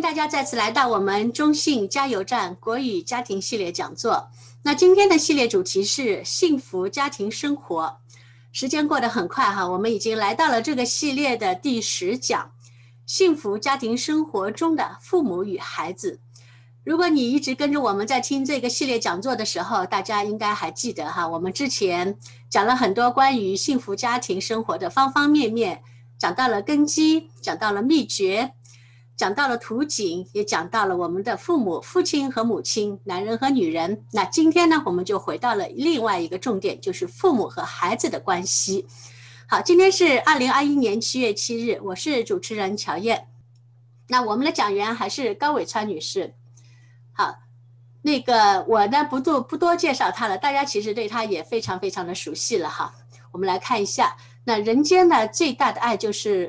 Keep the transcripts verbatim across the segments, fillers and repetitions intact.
大家再次来到我们中信加油站国语家庭系列讲座。那今天的系列主题是幸福家庭生活。时间过得很快哈，我们已经来到了这个系列的第十讲，幸福家庭生活中的父母与孩子。如果你一直跟着我们在听这个系列讲座的时候，大家应该还记得哈，我们之前讲了很多关于幸福家庭生活的方方面面，讲到了根基，讲到了秘诀，讲到了图景，也讲到了我们的父母、父亲和母亲、男人和女人。那今天呢，我们就回到了另外一个重点，就是父母和孩子的关系。好，今天是二零二一年七月七日，我是主持人乔燕。那我们的讲员还是高伟川女士。好，那个我呢不多不多介绍她了，大家其实对她也非常非常的熟悉了哈。我们来看一下，那人间呢最大的爱就是。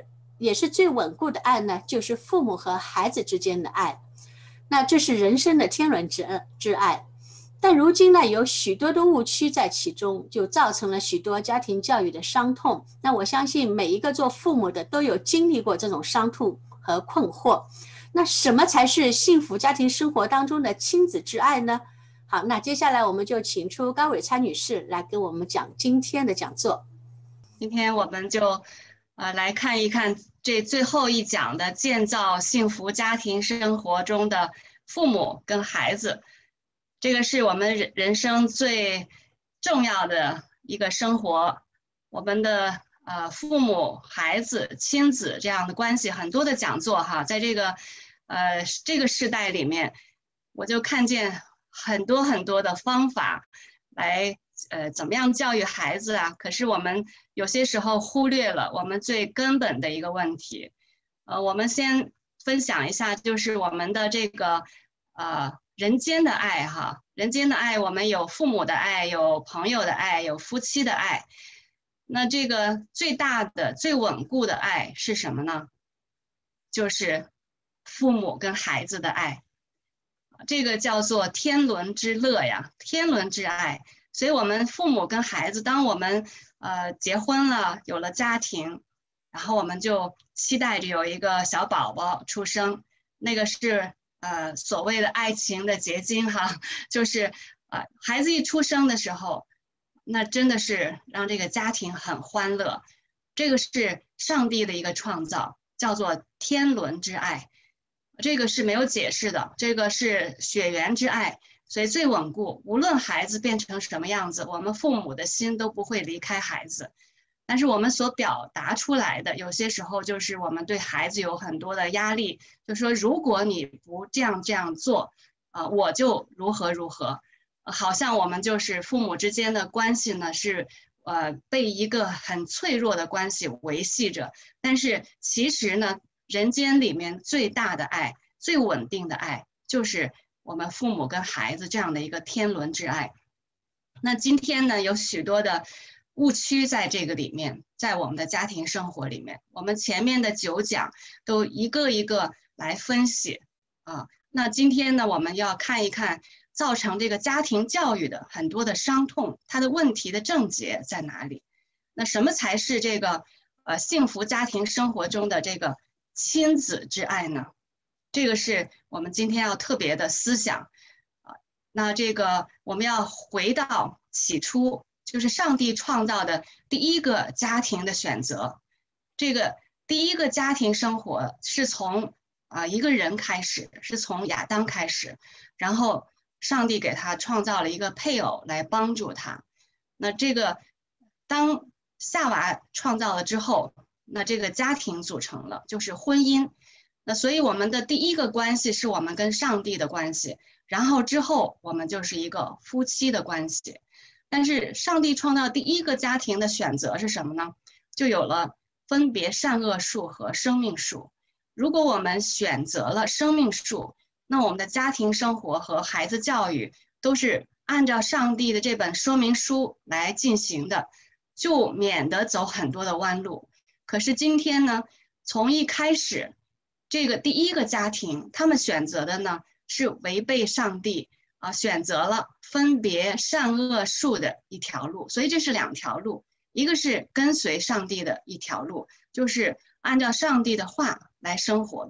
也是最稳固的爱呢，就是父母和孩子之间的爱。那这是人生的天伦之之爱。但如今呢，有许多的误区在其中，就造成了许多家庭教育的伤痛。那我相信每一个做父母的都有经历过这种伤痛和困惑。那什么才是幸福家庭生活当中的亲子之爱呢？好，那接下来我们就请出高伟川女士来给我们讲今天的讲座。 今天我们就呃，来看一看这最后一讲的建造幸福家庭生活中的父母跟孩子。这个是我们人人生最重要的一个生活。我们的呃父母、孩子、亲子这样的关系，很多的讲座哈，在这个呃这个时代里面，我就看见很多很多的方法来。呃，怎么样教育孩子啊？可是我们有些时候忽略了我们最根本的一个问题。呃，我们先分享一下，就是我们的这个呃人间的爱哈，人间的爱，我们有父母的爱，有朋友的爱，有夫妻的爱。那这个最大的、最稳固的爱是什么呢？就是父母跟孩子的爱。这个叫做天伦之乐呀，天伦之爱。所以我们父母跟孩子，当我们呃结婚了，有了家庭，然后我们就期待着有一个小宝宝出生，那个是呃所谓的爱情的结晶哈，就是呃孩子一出生的时候，那真的是让这个家庭很欢乐，这个是上帝的一个创造，叫做天伦之爱，这个是没有解释的，这个是血缘之爱。所以最稳固，无论孩子变成什么样子，我们父母的心都不会离开孩子。但是我们所表达出来的，有些时候就是我们对孩子有很多的压力，就说如果你不这样这样做，呃，我就如何如何，呃，好像我们就是父母之间的关系呢，是呃被一个很脆弱的关系维系着。但是其实呢，人间里面最大的爱、最稳定的爱，就是我们父母跟孩子这样的一个天伦之爱。那今天呢，有许多的误区在这个里面，在我们的家庭生活里面，我们前面的九讲都一个一个来分析啊。那今天呢，我们要看一看造成这个家庭教育的很多的伤痛，它的问题的症结在哪里？那什么才是这个呃幸福家庭生活中的这个亲子之爱呢？这个是我们今天要特别的思想啊。那这个我们要回到起初，就是上帝创造的第一个家庭的选择。这个第一个家庭生活是从啊一个人开始，是从亚当开始，然后上帝给他创造了一个配偶来帮助他。那这个当夏娃创造了之后，那这个家庭组成了，就是婚姻。那所以我们的第一个关系是我们跟上帝的关系，然后之后我们就是一个夫妻的关系。但是上帝创造第一个家庭的选择是什么呢？就有了分别善恶树和生命树。如果我们选择了生命树，那我们的家庭生活和孩子教育都是按照上帝的这本说明书来进行的，就免得走很多的弯路。可是今天呢，从一开始这个第一个家庭，他们选择的呢是违背上帝啊，选择了分别善恶树的一条路。所以这是两条路，一个是跟随上帝的一条路，就是按照上帝的话来生活的，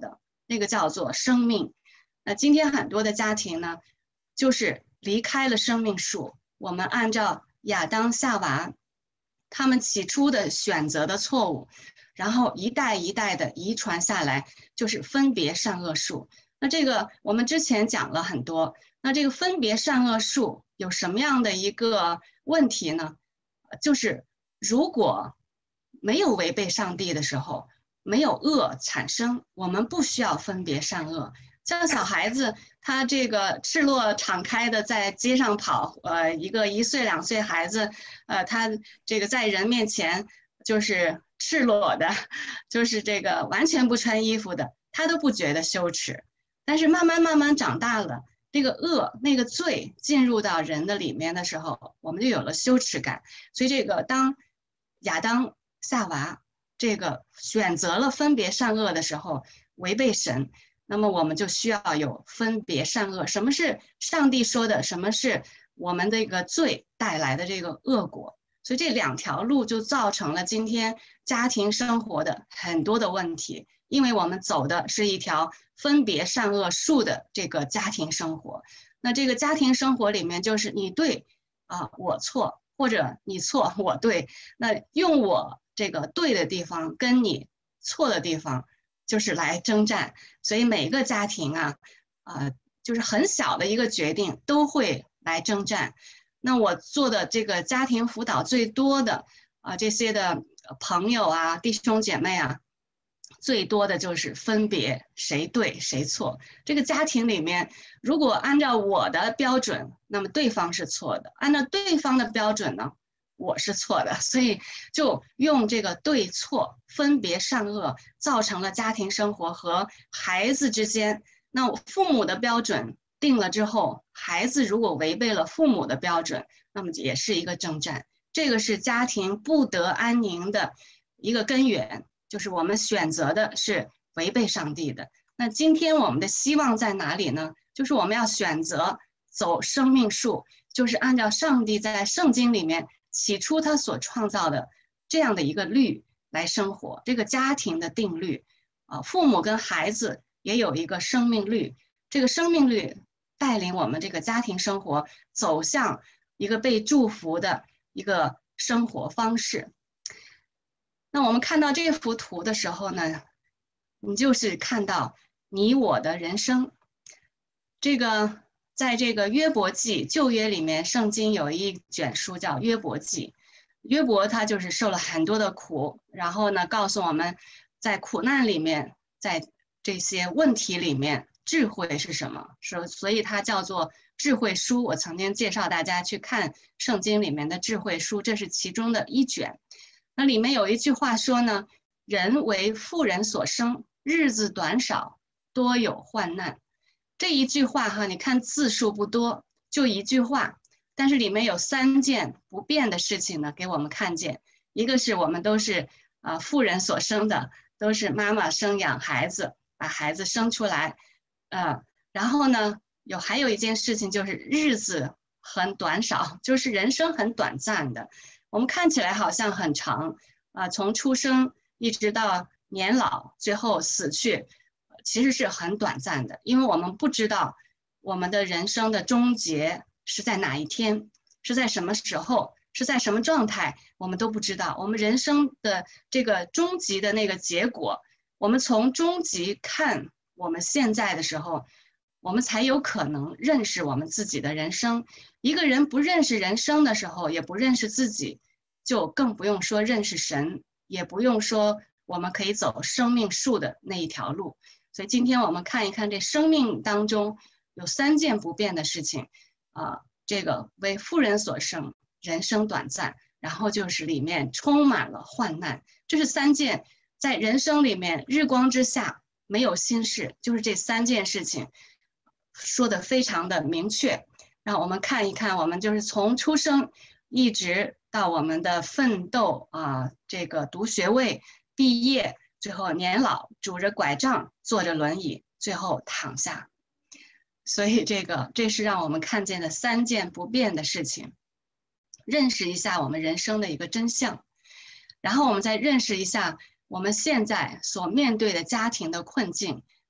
那个叫做生命。那今天很多的家庭呢，就是离开了生命树。我们按照亚当夏娃他们起初的选择的错误，然后一代一代的遗传下来，就是分别善恶树。那这个我们之前讲了很多，那这个分别善恶树有什么样的一个问题呢？就是如果没有违背上帝的时候，没有恶产生，我们不需要分别善恶。像小孩子，他这个赤裸敞开的在街上跑，呃，一个一岁两岁孩子，呃，他这个在人面前就是赤裸的，就是这个完全不穿衣服的，他都不觉得羞耻。但是慢慢慢慢长大了，这个恶那个罪进入到人的里面的时候，我们就有了羞耻感。所以这个当亚当夏娃这个选择了分别善恶的时候，违背神，那么我们就需要有分别善恶。什么是上帝说的？什么是我们这个罪带来的这个恶果？所以这两条路就造成了今天家庭生活的很多的问题，因为我们走的是一条分别善恶树的这个家庭生活。那这个家庭生活里面，就是你对啊，我错，或者你错我对，那用我这个对的地方跟你错的地方就是来征战。所以每个家庭啊，呃，就是很小的一个决定都会来征战。那我做的这个家庭辅导最多的啊、呃，这些的朋友啊、弟兄姐妹啊，最多的就是分别谁对谁错。这个家庭里面，如果按照我的标准，那么对方是错的；按照对方的标准呢，我是错的。所以就用这个对错、分别善恶，造成了家庭生活和孩子之间。那父母的标准定了之后，孩子如果违背了父母的标准，那么也是一个征战。这个是家庭不得安宁的一个根源，就是我们选择的是违背上帝的。那今天我们的希望在哪里呢？就是我们要选择走生命树，就是按照上帝在圣经里面起初他所创造的这样的一个律来生活，这个家庭的定律啊，父母跟孩子也有一个生命律，这个生命律带领我们这个家庭生活走向一个被祝福的一个生活方式。那我们看到这幅图的时候呢，你就是看到你我的人生。这个在这个约伯记旧约里面，圣经有一卷书叫约伯记。约伯他就是受了很多的苦，然后呢告诉我们在苦难里面，在这些问题里面智慧是什么，所以它叫做智慧书。我曾经介绍大家去看圣经里面的智慧书，这是其中的一卷。那里面有一句话说呢，人为妇人所生，日子短少，多有患难。这一句话哈，你看字数不多，就一句话，但是里面有三件不变的事情呢，给我们看见。一个是我们都是啊、呃、妇人所生的，都是妈妈生养孩子，把孩子生出来，呃，然后呢，有还有一件事情就是日子很短少，就是人生很短暂的。我们看起来好像很长啊、呃，从出生一直到年老，最后死去，其实是很短暂的，因为我们不知道我们的人生的终结是在哪一天，是在什么时候，是在什么状态，我们都不知道。我们人生的这个终极的那个结果，我们从终极看我们现在的时候，我们才有可能认识我们自己的人生。一个人不认识人生的时候，也不认识自己，就更不用说认识神，也不用说我们可以走生命树的那一条路。所以今天我们看一看这生命当中有三件不变的事情啊、呃，这个为妇人所生，人生短暂，然后就是里面充满了患难。这是三件在人生里面日光之下没有新事，就是这三件事情说的非常的明确。让我们看一看，我们就是从出生一直到我们的奋斗啊，这个读学位、毕业，最后年老，拄着拐杖，坐着轮椅，最后躺下。所以这个这是让我们看见的三件不变的事情，认识一下我们人生的一个真相，然后我们再认识一下我们现在所面对的家庭的困境，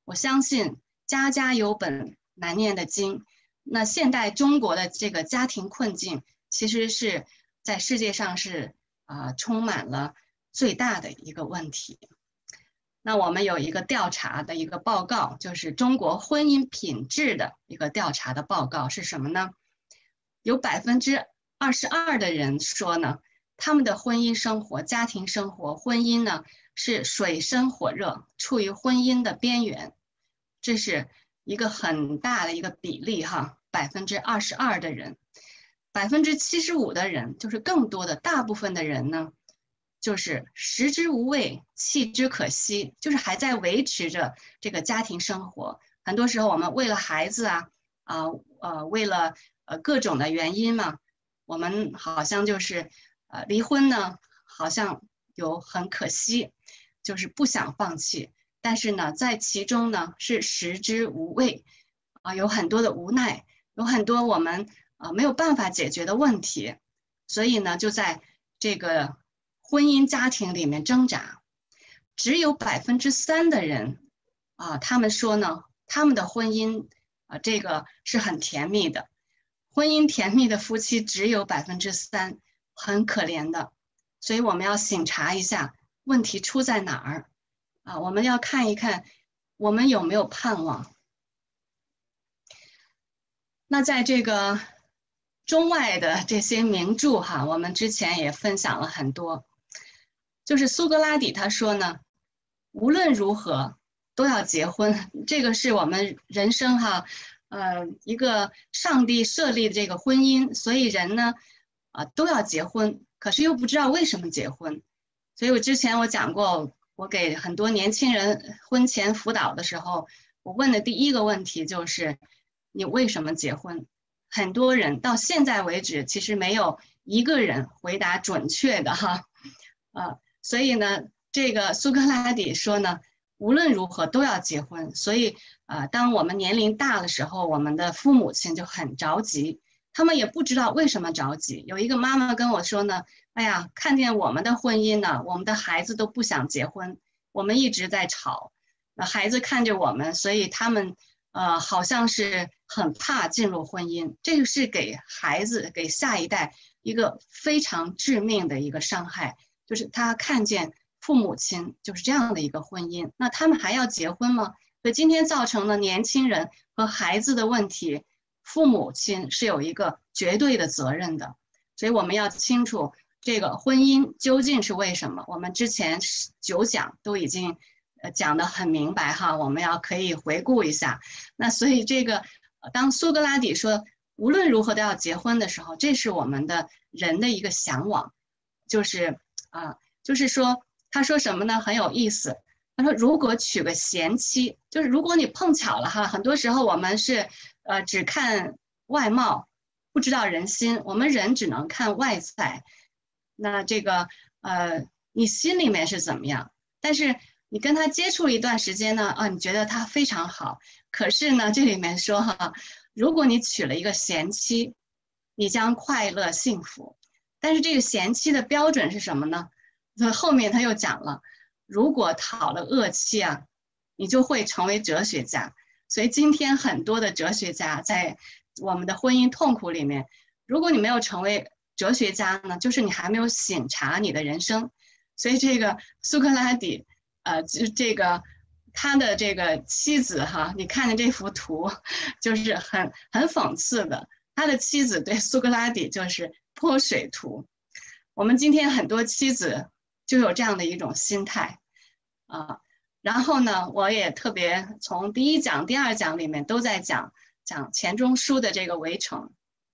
我相信家家有本难念的经。那现代中国的这个家庭困境，其实是在世界上是啊、呃、充满了最大的一个问题。那我们有一个调查的一个报告，就是中国婚姻品质的一个调查的报告是什么呢？有百分之二十二的人说呢，他们的婚姻生活、家庭生活、婚姻呢是水深火热，处于婚姻的边缘。这是一个很大的一个比例哈，百分之二十二的人，百分之七十五的人，就是更多的大部分的人呢，就是食之无味，弃之可惜，就是还在维持着这个家庭生活。很多时候我们为了孩子啊，啊呃为了呃各种的原因嘛，我们好像就是呃离婚呢，好像有很可惜，就是不想放弃。但是呢，在其中呢是食之无味，啊，有很多的无奈，有很多我们啊没有办法解决的问题，所以呢，就在这个婚姻家庭里面挣扎。只有百分之三的人啊，他们说呢，他们的婚姻啊，这个是很甜蜜的。婚姻甜蜜的夫妻只有百分之三，很可怜的。所以我们要省察一下问题出在哪儿。啊，我们要看一看我们有没有盼望。那在这个中外的这些名著哈，我们之前也分享了很多。就是苏格拉底他说呢，无论如何都要结婚，这个是我们人生哈，呃，一个上帝设立的这个婚姻，所以人呢，啊、呃、都要结婚，可是又不知道为什么结婚。所以我之前我讲过。我给很多年轻人婚前辅导的时候，我问的第一个问题就是你为什么结婚？很多人到现在为止其实没有一个人回答准确的哈，呃，所以呢，这个苏格拉底说呢，无论如何都要结婚。所以呃，当我们年龄大的时候，我们的父母亲就很着急，他们也不知道为什么着急。有一个妈妈跟我说呢，哎呀，看见我们的婚姻呢，我们的孩子都不想结婚，我们一直在吵，那孩子看着我们，所以他们呃好像是很怕进入婚姻，这个是给孩子、给下一代一个非常致命的一个伤害，就是他看见父母亲就是这样的一个婚姻，那他们还要结婚吗？所以今天造成了年轻人和孩子的问题，父母亲是有一个绝对的责任的，所以我们要清楚。这个婚姻究竟是为什么？我们之前九讲都已经呃讲得很明白哈，我们要可以回顾一下。那所以这个当苏格拉底说无论如何都要结婚的时候，这是我们的人的一个向往，就是啊、呃，就是说他说什么呢？很有意思。他说如果娶个贤妻，就是如果你碰巧了哈，很多时候我们是呃只看外貌，不知道人心，我们人只能看外在。那这个呃，你心里面是怎么样？但是你跟他接触了一段时间呢，啊，你觉得他非常好。可是呢，这里面说哈，如果你娶了一个贤妻，你将快乐幸福。但是这个贤妻的标准是什么呢？所以后面他又讲了，如果讨了恶妻啊，你就会成为哲学家。所以今天很多的哲学家在我们的婚姻痛苦里面，如果你没有成为哲学家呢，就是你还没有省察你的人生。所以这个苏格拉底，呃，就这个他的这个妻子哈，你看见这幅图，就是很很讽刺的。他的妻子对苏格拉底就是泼水图。我们今天很多妻子就有这样的一种心态啊。然后呢，我也特别从第一讲、第二讲里面都在讲讲钱钟书的这个围城。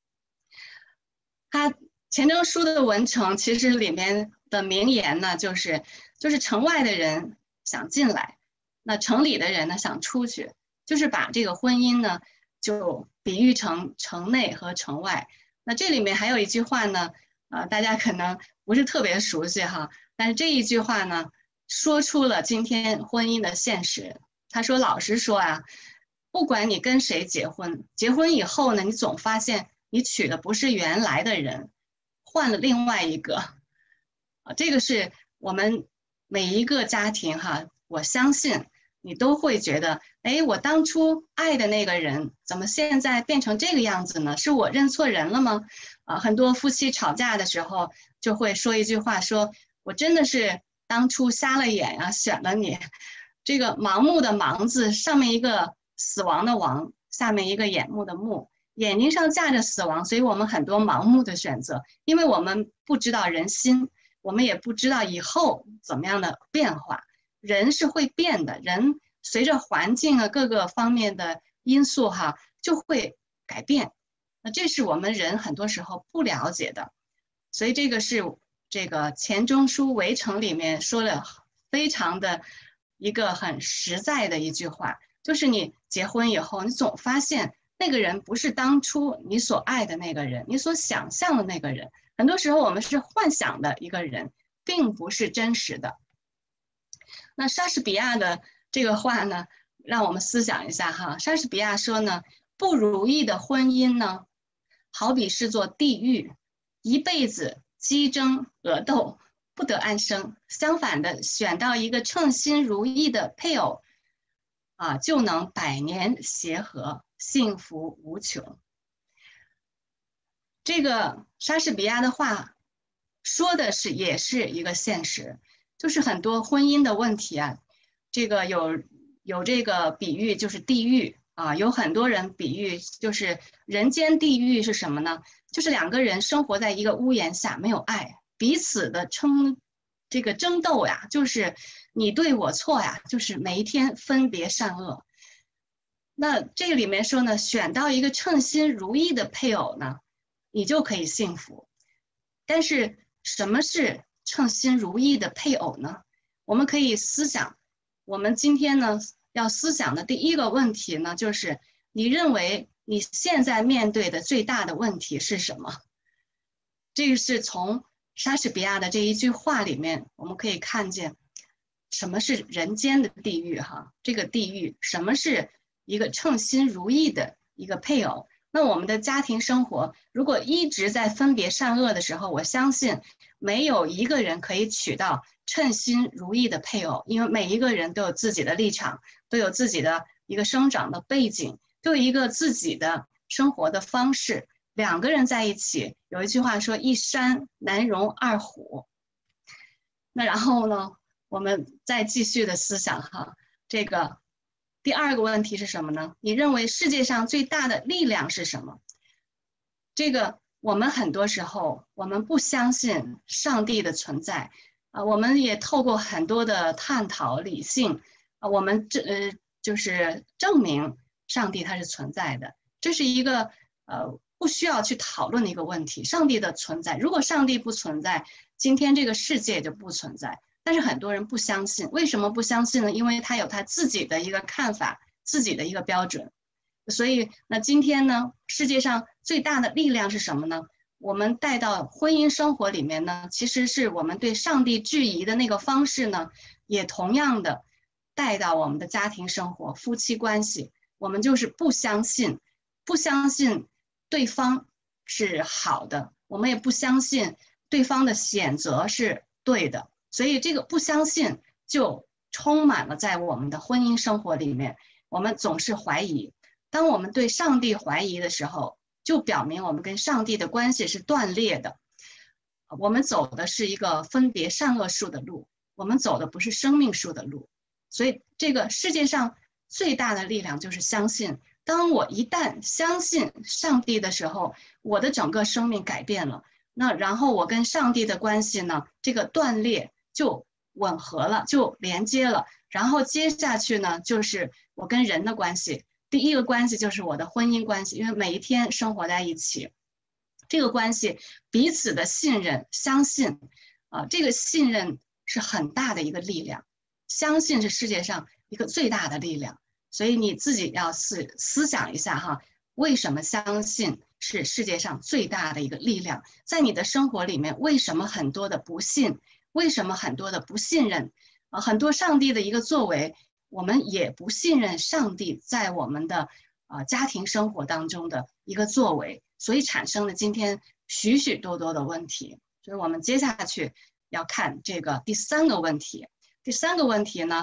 他钱钟书的文城其实里面的名言呢，就是就是城外的人想进来，那城里的人呢想出去，就是把这个婚姻呢就比喻成城内和城外。那这里面还有一句话呢，呃，大家可能不是特别熟悉哈，但是这一句话呢，说出了今天婚姻的现实。他说：“老实说啊，不管你跟谁结婚，结婚以后呢，你总发现你娶的不是原来的人。”换了另外一个，啊，这个是我们每一个家庭哈，我相信你都会觉得，哎，我当初爱的那个人，怎么现在变成这个样子呢？是我认错人了吗？啊，很多夫妻吵架的时候就会说一句话，说我真的是当初瞎了眼啊，选了你。这个盲目的盲字上面一个死亡的亡，下面一个眼目的目，眼睛上架着死亡，所以我们很多盲目的选择，因为我们不知道人心，我们也不知道以后怎么样的变化。人是会变的，人随着环境啊各个方面的因素哈就会改变，那这是我们人很多时候不了解的，所以这个是这个钱钟书围城里面说了非常的一个很实在的一句话，就是你结婚以后，你总发现那个人不是当初你所爱的那个人，你所想象的那个人，很多时候我们是幻想的一个人，并不是真实的。那莎士比亚的这个话呢，让我们思想一下哈。莎士比亚说呢，不如意的婚姻呢，好比是座地狱，一辈子激争恶斗，不得安生。相反的，选到一个称心如意的配偶，啊，就能百年协和，幸福无穷。这个莎士比亚的话说的是也是一个现实。就是很多婚姻的问题啊，这个有有这个比喻，就是地狱啊，有很多人比喻就是人间地狱是什么呢？就是两个人生活在一个屋檐下，没有爱，彼此的争这个争斗呀，就是你对我错呀，就是每一天分别善恶。那这个里面说呢，选到一个称心如意的配偶呢，你就可以幸福。但是什么是称心如意的配偶呢？我们可以思想，我们今天呢要思想的第一个问题呢，就是你认为你现在面对的最大的问题是什么？这个是从莎士比亚的这一句话里面，我们可以看见什么是人间的地狱哈？这个地狱，什么是一个称心如意的一个配偶？那我们的家庭生活如果一直在分别善恶的时候，我相信没有一个人可以娶到称心如意的配偶，因为每一个人都有自己的立场，都有自己的一个生长的背景，都有一个自己的生活的方式。两个人在一起，有一句话说一山难容二虎。那然后呢，我们再继续的思想哈，这个第二个问题是什么呢？你认为世界上最大的力量是什么？这个我们很多时候我们不相信上帝的存在啊，我们也透过很多的探讨理性啊，我们这呃就是证明上帝它是存在的，这是一个呃不需要去讨论的一个问题。上帝的存在，如果上帝不存在，今天这个世界就不存在。但是很多人不相信，为什么不相信呢？因为他有他自己的一个看法，自己的一个标准。所以那今天呢，世界上最大的力量是什么呢？我们带到婚姻生活里面呢，其实是我们对上帝质疑的那个方式呢，也同样的带到我们的家庭生活、夫妻关系。我们就是不相信，不相信对方是好的，我们也不相信对方的选择是对的。所以这个不相信就充满了在我们的婚姻生活里面，我们总是怀疑。当我们对上帝怀疑的时候，就表明我们跟上帝的关系是断裂的。我们走的是一个分别善恶树的路，我们走的不是生命树的路。所以这个世界上最大的力量就是相信。当我一旦相信上帝的时候，我的整个生命改变了。那然后我跟上帝的关系呢，这个断裂就吻合了，就连接了。然后接下去呢，就是我跟人的关系。第一个关系就是我的婚姻关系，因为每一天生活在一起，这个关系彼此的信任、相信，啊，这个信任是很大的一个力量，相信是世界上一个最大的力量。所以你自己要思思想一下哈，为什么相信是世界上最大的一个力量？在你的生活里面，为什么很多的不信？为什么很多的不信任？啊，很多上帝的一个作为，我们也不信任上帝在我们的啊家庭生活当中的一个作为，所以产生了今天许许多多的问题。所以我们接下去要看这个第三个问题。第三个问题呢，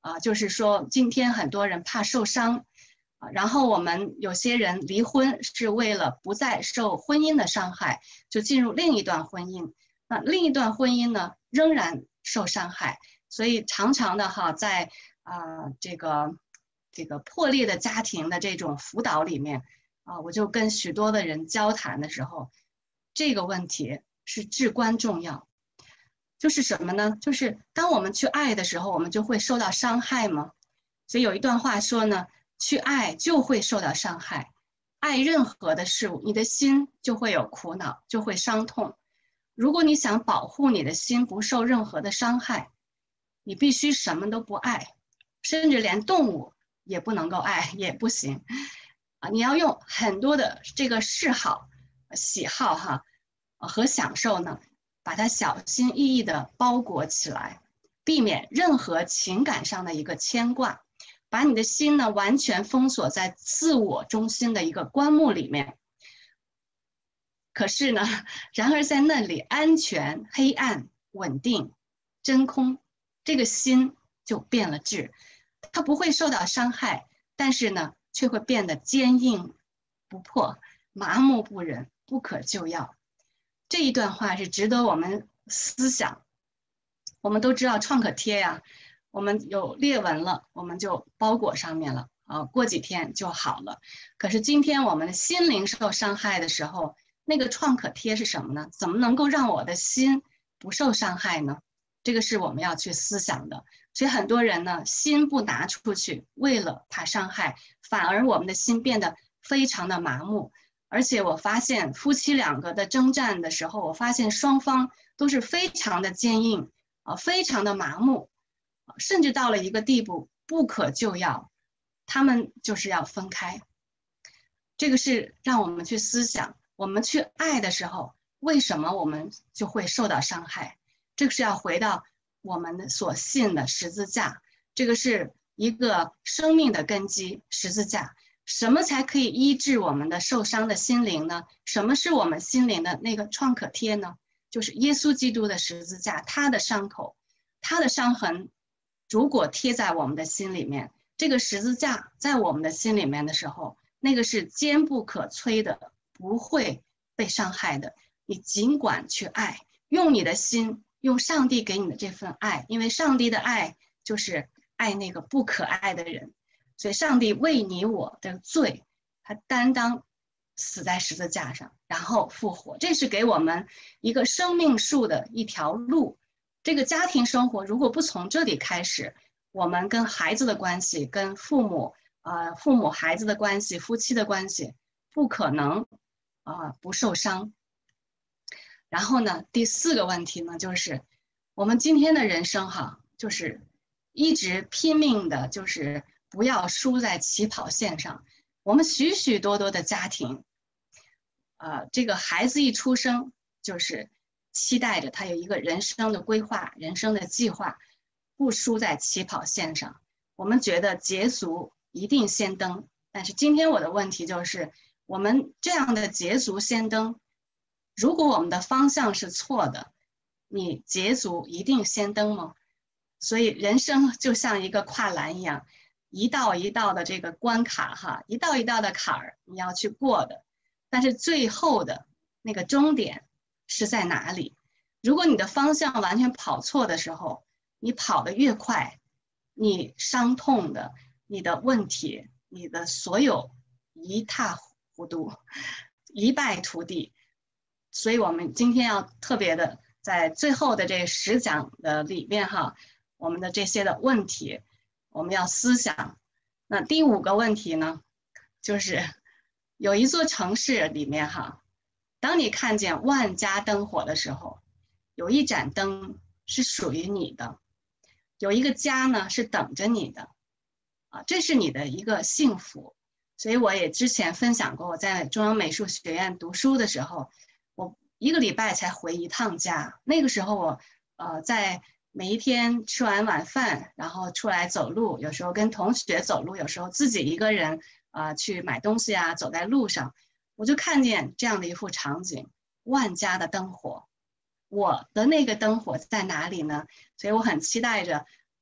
啊，就是说今天很多人怕受伤，啊，然后我们有些人离婚是为了不再受婚姻的伤害，就进入另一段婚姻。那另一段婚姻呢，仍然受伤害，所以常常的哈，在啊、呃、这个这个破裂的家庭的这种辅导里面啊，我就跟许多的人交谈的时候，这个问题是至关重要。就是什么呢？就是当我们去爱的时候，我们就会受到伤害吗？所以有一段话说呢，去爱就会受到伤害，爱任何的事物，你的心就会有苦恼，就会伤痛。如果你想保护你的心不受任何的伤害，你必须什么都不爱，甚至连动物也不能够爱，也不行啊！你要用很多的这个嗜好、喜好哈和享受呢，把它小心翼翼地包裹起来，避免任何情感上的一个牵挂，把你的心呢完全封锁在自我中心的一个棺木里面。可是呢，然而在那里安全、黑暗、稳定、真空，这个心就变了质，它不会受到伤害，但是呢，却会变得坚硬不破、麻木不仁、不可救药。这一段话是值得我们思想。我们都知道创可贴呀，我们有裂纹了，我们就包裹上面了啊，过几天就好了。可是今天我们的心灵受伤害的时候，那个创可贴是什么呢？怎么能够让我的心不受伤害呢？这个是我们要去思想的。所以很多人呢，心不拿出去，为了怕伤害，反而我们的心变得非常的麻木。而且我发现夫妻两个的征战的时候，我发现双方都是非常的坚硬啊，非常的麻木，甚至到了一个地步不可救药，他们就是要分开。这个是让我们去思想，我们去爱的时候，为什么我们就会受到伤害？这个是要回到我们所信的十字架，这个是一个生命的根基，十字架。什么才可以医治我们的受伤的心灵呢？什么是我们心灵的那个创可贴呢？就是耶稣基督的十字架，他的伤口，他的伤痕，如果贴在我们的心里面，这个十字架在我们的心里面的时候，那个是坚不可摧的，不会被伤害的。你尽管去爱，用你的心，用上帝给你的这份爱，因为上帝的爱就是爱那个不可爱的人。所以上帝为你我的罪，他担当死在十字架上，然后复活。这是给我们一个生命树的一条路。这个家庭生活如果不从这里开始，我们跟孩子的关系，跟父母呃父母孩子的关系，夫妻的关系，不可能啊、呃、不受伤。然后呢，第四个问题呢，就是我们今天的人生哈，就是一直拼命的，就是不要输在起跑线上。我们许许多多的家庭，呃，这个孩子一出生就是期待着他有一个人生的规划、人生的计划，不输在起跑线上。我们觉得捷足一定先登，但是今天我的问题就是，我们这样的捷足先登，如果我们的方向是错的，你捷足一定先登吗？所以人生就像一个跨栏一样，一道一道的这个关卡哈，一道一道的坎儿你要去过的，但是最后的那个终点是在哪里？如果你的方向完全跑错的时候，你跑得越快，你伤痛的，你的问题，你的所有一塌糊涂，一败涂地。所以我们今天要特别的在最后的这十讲的里面哈，我们的这些的问题我们要思想。那第五个问题呢，就是有一座城市里面哈，当你看见万家灯火的时候，有一盏灯是属于你的，有一个家呢是等着你的啊，这是你的一个幸福。所以我也之前分享过，我在中央美术学院读书的时候，我一个礼拜才回一趟家。那个时候我呃在每一天吃完晚饭，然后出来走路，有时候跟同学走路，有时候自己一个人啊、呃、去买东西啊，走在路上，我就看见这样的一幅场景，万家的灯火。我的那个灯火在哪里呢？所以我很期待着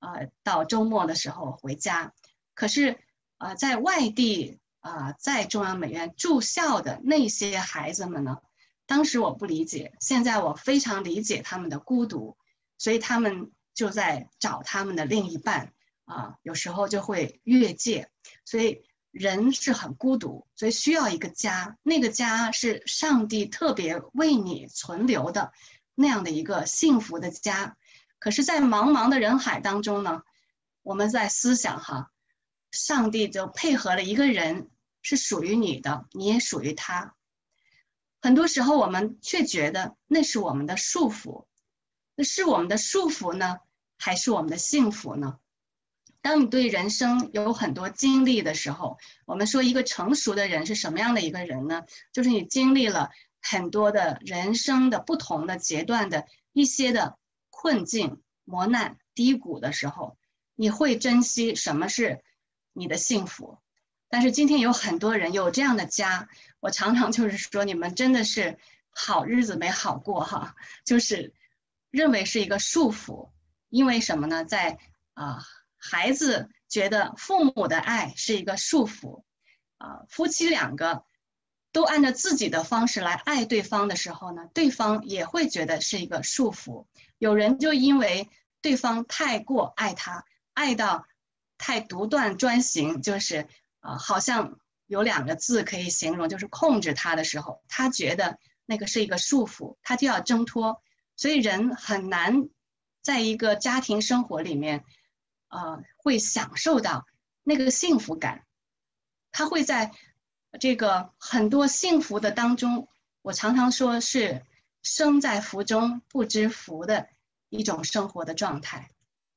呃，到周末的时候回家。可是，呃，在外地啊、呃，在中央美院住校的那些孩子们呢，当时我不理解，现在我非常理解他们的孤独，所以他们就在找他们的另一半啊、呃，有时候就会越界，所以人是很孤独，所以需要一个家，那个家是上帝特别为你存留的那样的一个幸福的家。可是，在茫茫的人海当中呢，我们在思想哈，上帝就配合了一个人，是属于你的，你也属于他。很多时候我们却觉得那是我们的束缚，那是我们的束缚呢，还是我们的幸福呢？当你对人生有很多经历的时候，我们说一个成熟的人是什么样的一个人呢？就是你经历了很多的人生的不同的阶段的一些的困境、磨难、低谷的时候，你会珍惜什么是你的幸福。但是今天有很多人有这样的家，我常常就是说，你们真的是好日子没好过哈，就是认为是一个束缚。因为什么呢？在啊、呃，孩子觉得父母的爱是一个束缚，啊、呃，夫妻两个都按照自己的方式来爱对方的时候呢，对方也会觉得是一个束缚。有人就因为对方太过爱他，爱到太独断专行，就是啊、呃，好像有两个字可以形容，就是控制他的时候，他觉得那个是一个束缚，他就要挣脱，所以人很难在一个家庭生活里面，呃，会享受到那个幸福感。他会在这个很多幸福的当中，我常常说是生在福中不知福的一种生活的状态。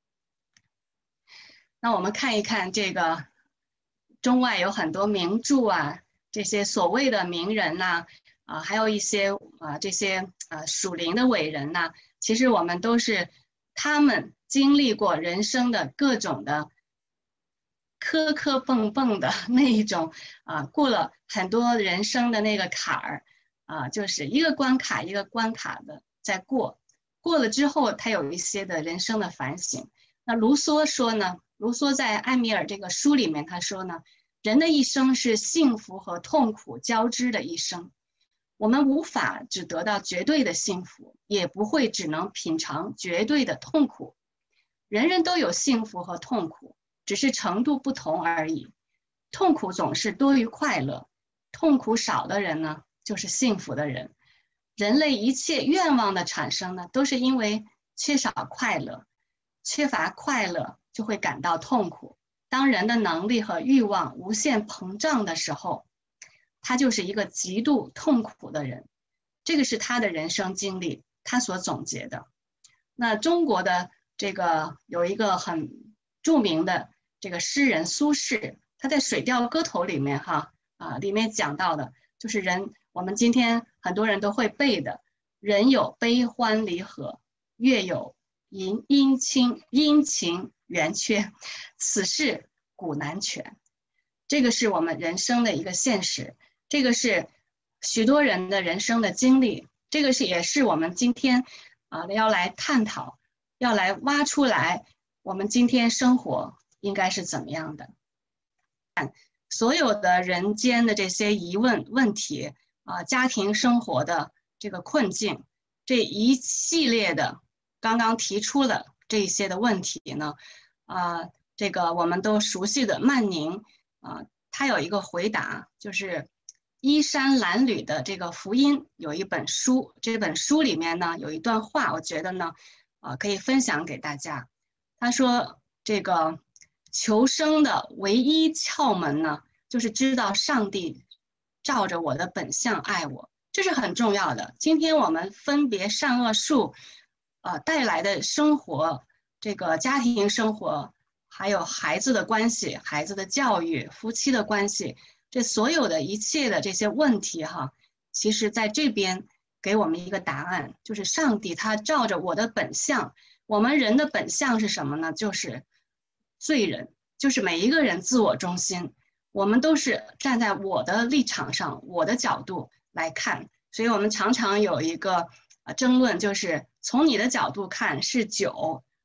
那我们看一看这个中外有很多名著啊，这些所谓的名人呐、啊，啊，还有一些啊这些啊属灵的伟人呐、啊，其实我们都是他们经历过人生的各种的磕磕碰碰的那一种啊，过了很多人生的那个坎儿啊，就是一个关卡一个关卡的在过，过了之后，他有一些的人生的反省。那卢梭说呢？卢梭在《艾米尔》这个书里面，他说呢，人的一生是幸福和痛苦交织的一生。我们无法只得到绝对的幸福，也不会只能品尝绝对的痛苦。人人都有幸福和痛苦，只是程度不同而已。痛苦总是多于快乐，痛苦少的人呢，就是幸福的人。人类一切愿望的产生呢，都是因为缺少快乐，缺乏快乐就会感到痛苦。当人的能力和欲望无限膨胀的时候，他就是一个极度痛苦的人。这个是他的人生经历，他所总结的。那中国的这个有一个很著名的这个诗人苏轼，他在《水调歌头》里面哈啊里面讲到的，就是人我们今天很多人都会背的，人有悲欢离合，月有阴阴晴阴晴圆缺，此事古难全。这个是我们人生的一个现实，这个是许多人的人生的经历，这个是也是我们今天啊要来探讨，要来挖出来，我们今天生活应该是怎么样的。所有的人间的这些疑问问题啊，家庭生活的这个困境，这一系列的刚刚提出了这一些的问题呢，啊，这个我们都熟悉的曼宁啊，他有一个回答，就是衣衫褴褛的这个福音有一本书，这本书里面呢有一段话，我觉得呢，啊，可以分享给大家。他说，这个求生的唯一窍门呢，就是知道上帝照着我的本相爱我，这是很重要的。今天我们分别善恶树，呃，带来的生活，这个家庭生活，还有孩子的关系、孩子的教育、夫妻的关系，这所有的一切的这些问题哈，其实在这边给我们一个答案，就是上帝他照着我的本相。我们人的本相是什么呢？就是罪人，就是每一个人自我中心，我们都是站在我的立场上，我的角度来看，所以我们常常有一个呃争论，就是从你的角度看是九，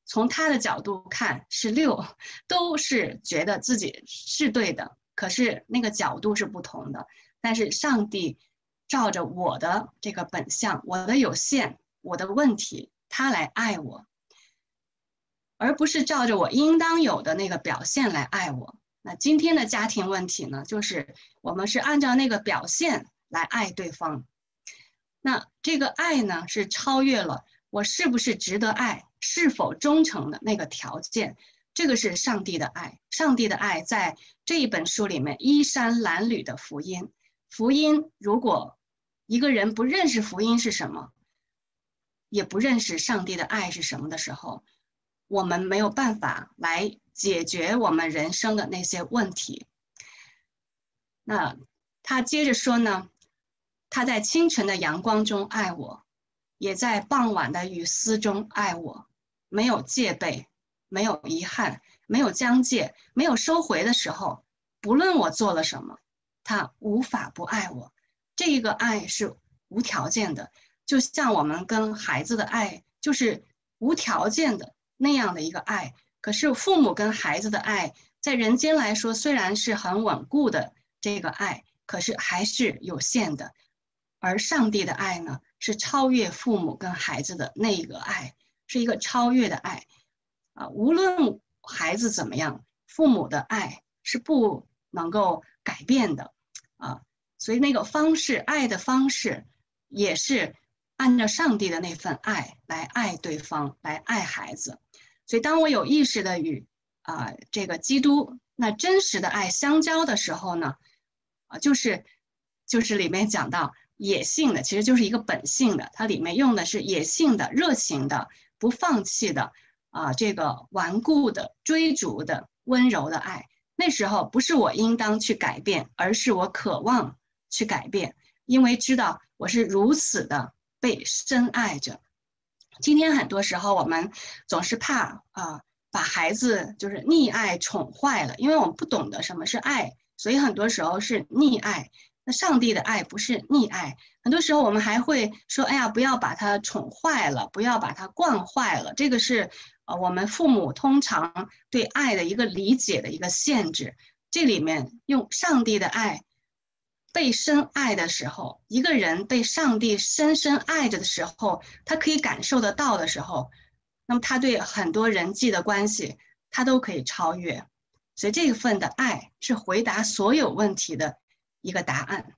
从他的角度看是六，都是觉得自己是对的，可是那个角度是不同的。但是上帝照着我的这个本相，我的有限，我的问题，他来爱我，而不是照着我应当有的那个表现来爱我。那今天的家庭问题呢，就是我们是按照那个表现来爱对方。那这个爱呢，是超越了我是不是值得爱，是否忠诚的那个条件。这个是上帝的爱，上帝的爱在这一本书里面衣衫褴褛的福音。福音，如果一个人不认识福音是什么，也不认识上帝的爱是什么的时候，我们没有办法来解决我们人生的那些问题。那他接着说呢，他在清晨的阳光中爱我，也在傍晚的雨丝中爱我，没有戒备，没有遗憾，没有疆界，没有收回的时候，不论我做了什么，他无法不爱我。这一个爱是无条件的，就像我们跟孩子的爱就是无条件的那样的一个爱。可是父母跟孩子的爱，在人间来说虽然是很稳固的这个爱，可是还是有限的。而上帝的爱呢，是超越父母跟孩子的那个爱，是一个超越的爱啊！无论孩子怎么样，父母的爱是不能够改变的啊！所以那个方式，爱的方式，也是按照上帝的那份爱来爱对方，来爱孩子。所以当我有意识的与啊、呃、这个基督那真实的爱相交的时候呢，啊、呃、就是就是里面讲到野性的，其实就是一个本性的，它里面用的是野性的、热情的、不放弃的啊、呃、这个顽固的、追逐的、温柔的爱。那时候不是我应当去改变，而是我渴望去改变，因为知道我是如此的被深爱着。今天很多时候我们总是怕啊、呃，把孩子就是溺爱宠坏了，因为我们不懂得什么是爱，所以很多时候是溺爱。那上帝的爱不是溺爱，很多时候我们还会说，哎呀，不要把他宠坏了，不要把他惯坏了。这个是呃我们父母通常对爱的一个理解的一个限制。这里面用上帝的爱被深爱的时候，一个人被上帝深深爱着的时候，他可以感受得到的时候，那么他对很多人际的关系他都可以超越。所以这份的爱是回答所有问题的一个答案。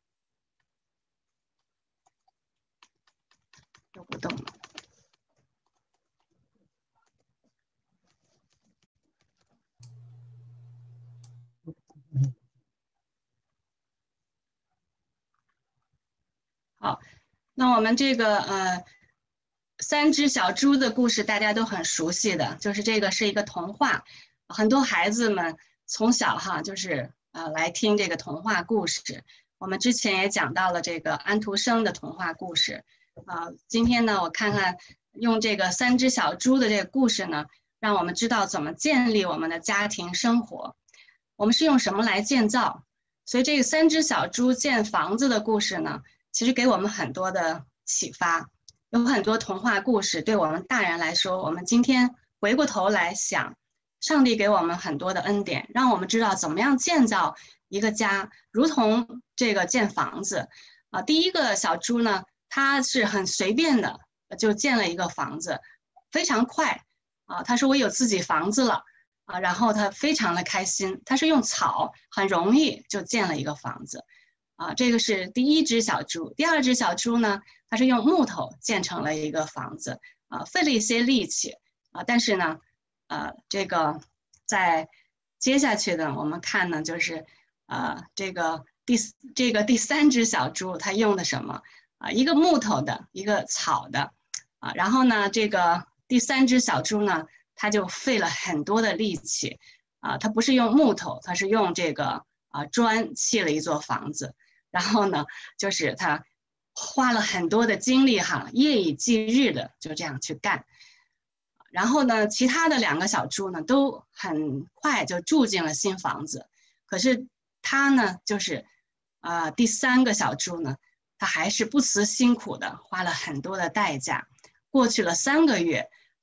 又不动了。好，那我们这个呃三只小猪的故事大家都很熟悉的，就是这个是一个童话，很多孩子们从小哈就是呃来听这个童话故事。我们之前也讲到了这个安徒生的童话故事啊、呃，今天呢我看看用这个三只小猪的这个故事呢，让我们知道怎么建立我们的家庭生活。我们是用什么来建造？所以这个三只小猪建房子的故事呢，其实给我们很多的启发。有很多童话故事对我们大人来说，我们今天回过头来想，上帝给我们很多的恩典，让我们知道怎么样建造一个家，如同这个建房子啊。第一个小猪呢，他是很随便的就建了一个房子，非常快啊。他说我有自己房子了啊，然后他非常的开心，他是用草很容易就建了一个房子啊。这个是第一只小猪。第二只小猪呢，它是用木头建成了一个房子啊，费了一些力气啊，但是呢，呃，这个在接下去的我们看呢，就是呃，这个第这个第三只小猪它用的什么啊？一个木头的，一个草的啊，然后呢，这个第三只小猪呢，它就费了很多的力气啊，它不是用木头，它是用这个啊砖砌了一座房子，然后呢，就是它花了很多的精力哈，夜以继日的就这样去干。然后呢，其他的两个小猪呢，都很快就住进了新房子。可是它呢，就是呃第三个小猪呢，它还是不辞辛苦的花了很多的代价。过去了三个月，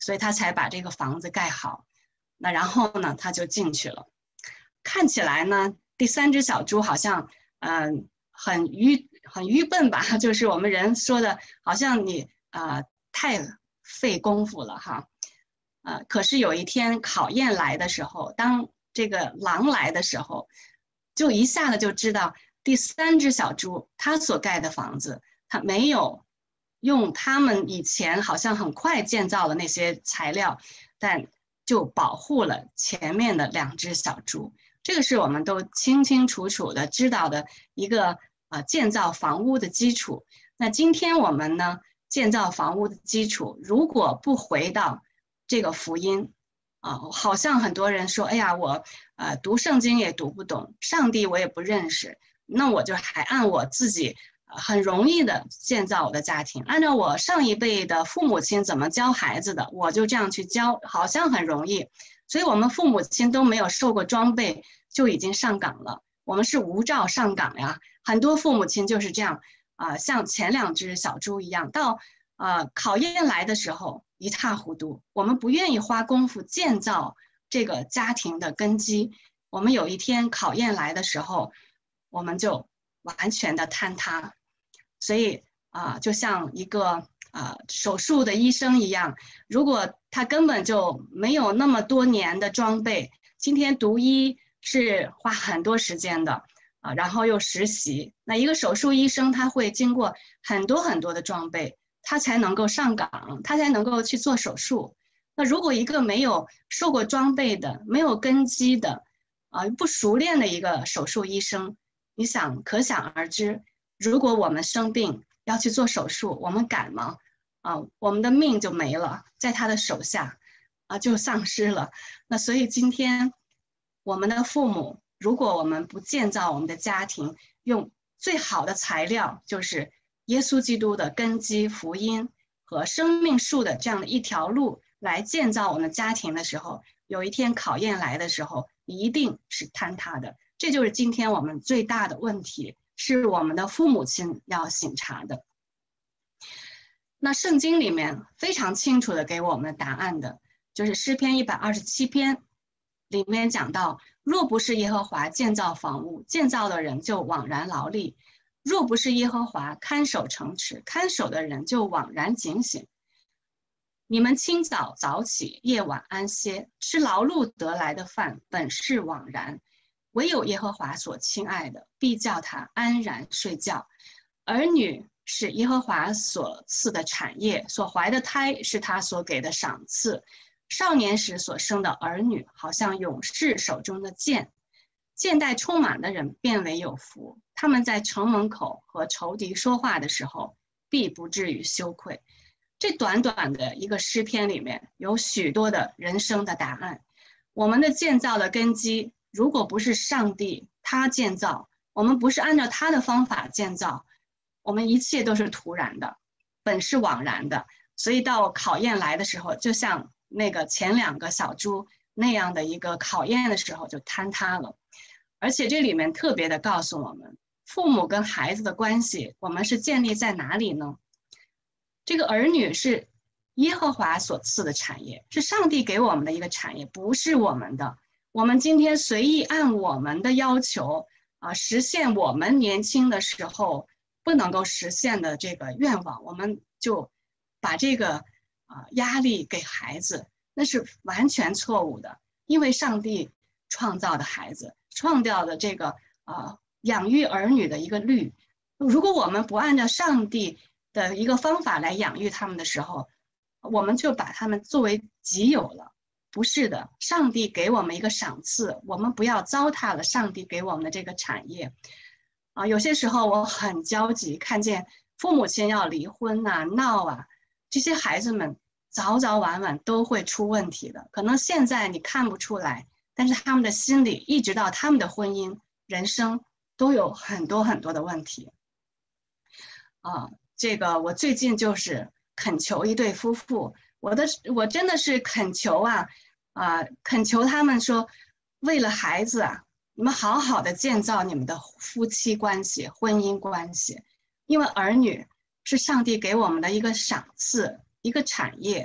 所以他才把这个房子盖好。那然后呢，他就进去了。看起来呢，第三只小猪好像嗯、呃、很愚很愚笨吧，就是我们人说的，好像你呃太费功夫了哈。呃，可是有一天考验来的时候，当这个狼来的时候，就一下子就知道第三只小猪它所盖的房子，它没有用他们以前好像很快建造的那些材料，但就保护了前面的两只小猪。这个是我们都清清楚楚的知道的一个呃建造房屋的基础。那今天我们呢，建造房屋的基础，如果不回到这个福音啊、呃，好像很多人说，哎呀，我呃读圣经也读不懂，上帝我也不认识，那我就还按我自己呃很容易的建造我的家庭，按照我上一辈的父母亲怎么教孩子的，我就这样去教，好像很容易。所以我们父母亲都没有受过装备就已经上岗了，我们是无照上岗呀。很多父母亲就是这样啊、呃，像前两只小猪一样，到呃考验来的时候一塌糊涂。我们不愿意花功夫建造这个家庭的根基，我们有一天考验来的时候，我们就完全的坍塌。所以啊、呃，就像一个啊、呃、手术的医生一样，如果他根本就没有那么多年的装备，今天读医是花很多时间的啊，然后又实习，那一个手术医生他会经过很多很多的装备，他才能够上岗，他才能够去做手术。那如果一个没有受过装备的、没有根基的啊不熟练的一个手术医生，你想可想而知，如果我们生病要去做手术，我们敢吗？啊，我们的命就没了，在他的手下啊就丧失了。那所以今天我们的父母，如果我们不建造我们的家庭，用最好的材料，就是耶稣基督的根基、福音和生命树的这样的一条路来建造我们的家庭的时候，有一天考验来的时候，一定是坍塌的。这就是今天我们最大的问题，是我们的父母亲要省察的。那圣经里面非常清楚的给我们答案的，就是诗篇一百二十七篇里面讲到，若不是耶和华建造房屋，建造的人就枉然劳力；若不是耶和华看守城池，看守的人就枉然警醒。你们清早早起，夜晚安歇，吃劳碌得来的饭，本是枉然。唯有耶和华所亲爱的，必叫他安然睡觉。儿女是耶和华所赐的产业，所怀的胎是他所给的赏赐。少年时所生的儿女，好像勇士手中的剑，剑带充满的人便为有福。他们在城门口和仇敌说话的时候，必不至于羞愧。这短短的一个诗篇里面，有许多的人生的答案。我们的建造的根基，如果不是上帝他建造，我们不是按照他的方法建造，我们一切都是徒然的，本是枉然的。所以到考验来的时候，就像那个前两个小猪那样的一个考验的时候，就坍塌了。而且这里面特别的告诉我们，父母跟孩子的关系，我们是建立在哪里呢？这个儿女是耶和华所赐的产业，是上帝给我们的一个产业，不是我们的。我们今天随意按我们的要求啊，实现我们年轻的时候不能够实现的这个愿望，我们就把这个啊压力给孩子，那是完全错误的。因为上帝创造的孩子，创造的这个啊养育儿女的一个律，如果我们不按照上帝的一个方法来养育他们的时候，我们就把他们作为己有了。不是的，上帝给我们一个赏赐，我们不要糟蹋了上帝给我们的这个产业。啊，有些时候我很焦急，看见父母亲要离婚啊、闹啊，这些孩子们早早晚晚都会出问题的。可能现在你看不出来，但是他们的心里一直到他们的婚姻、人生都有很多很多的问题。啊，这个我最近就是恳求一对夫妇，我的我真的是恳求啊啊，恳求他们说，为了孩子啊，你们好好的建造你们的夫妻关系、婚姻关系，因为儿女是上帝给我们的一个赏赐、一个产业。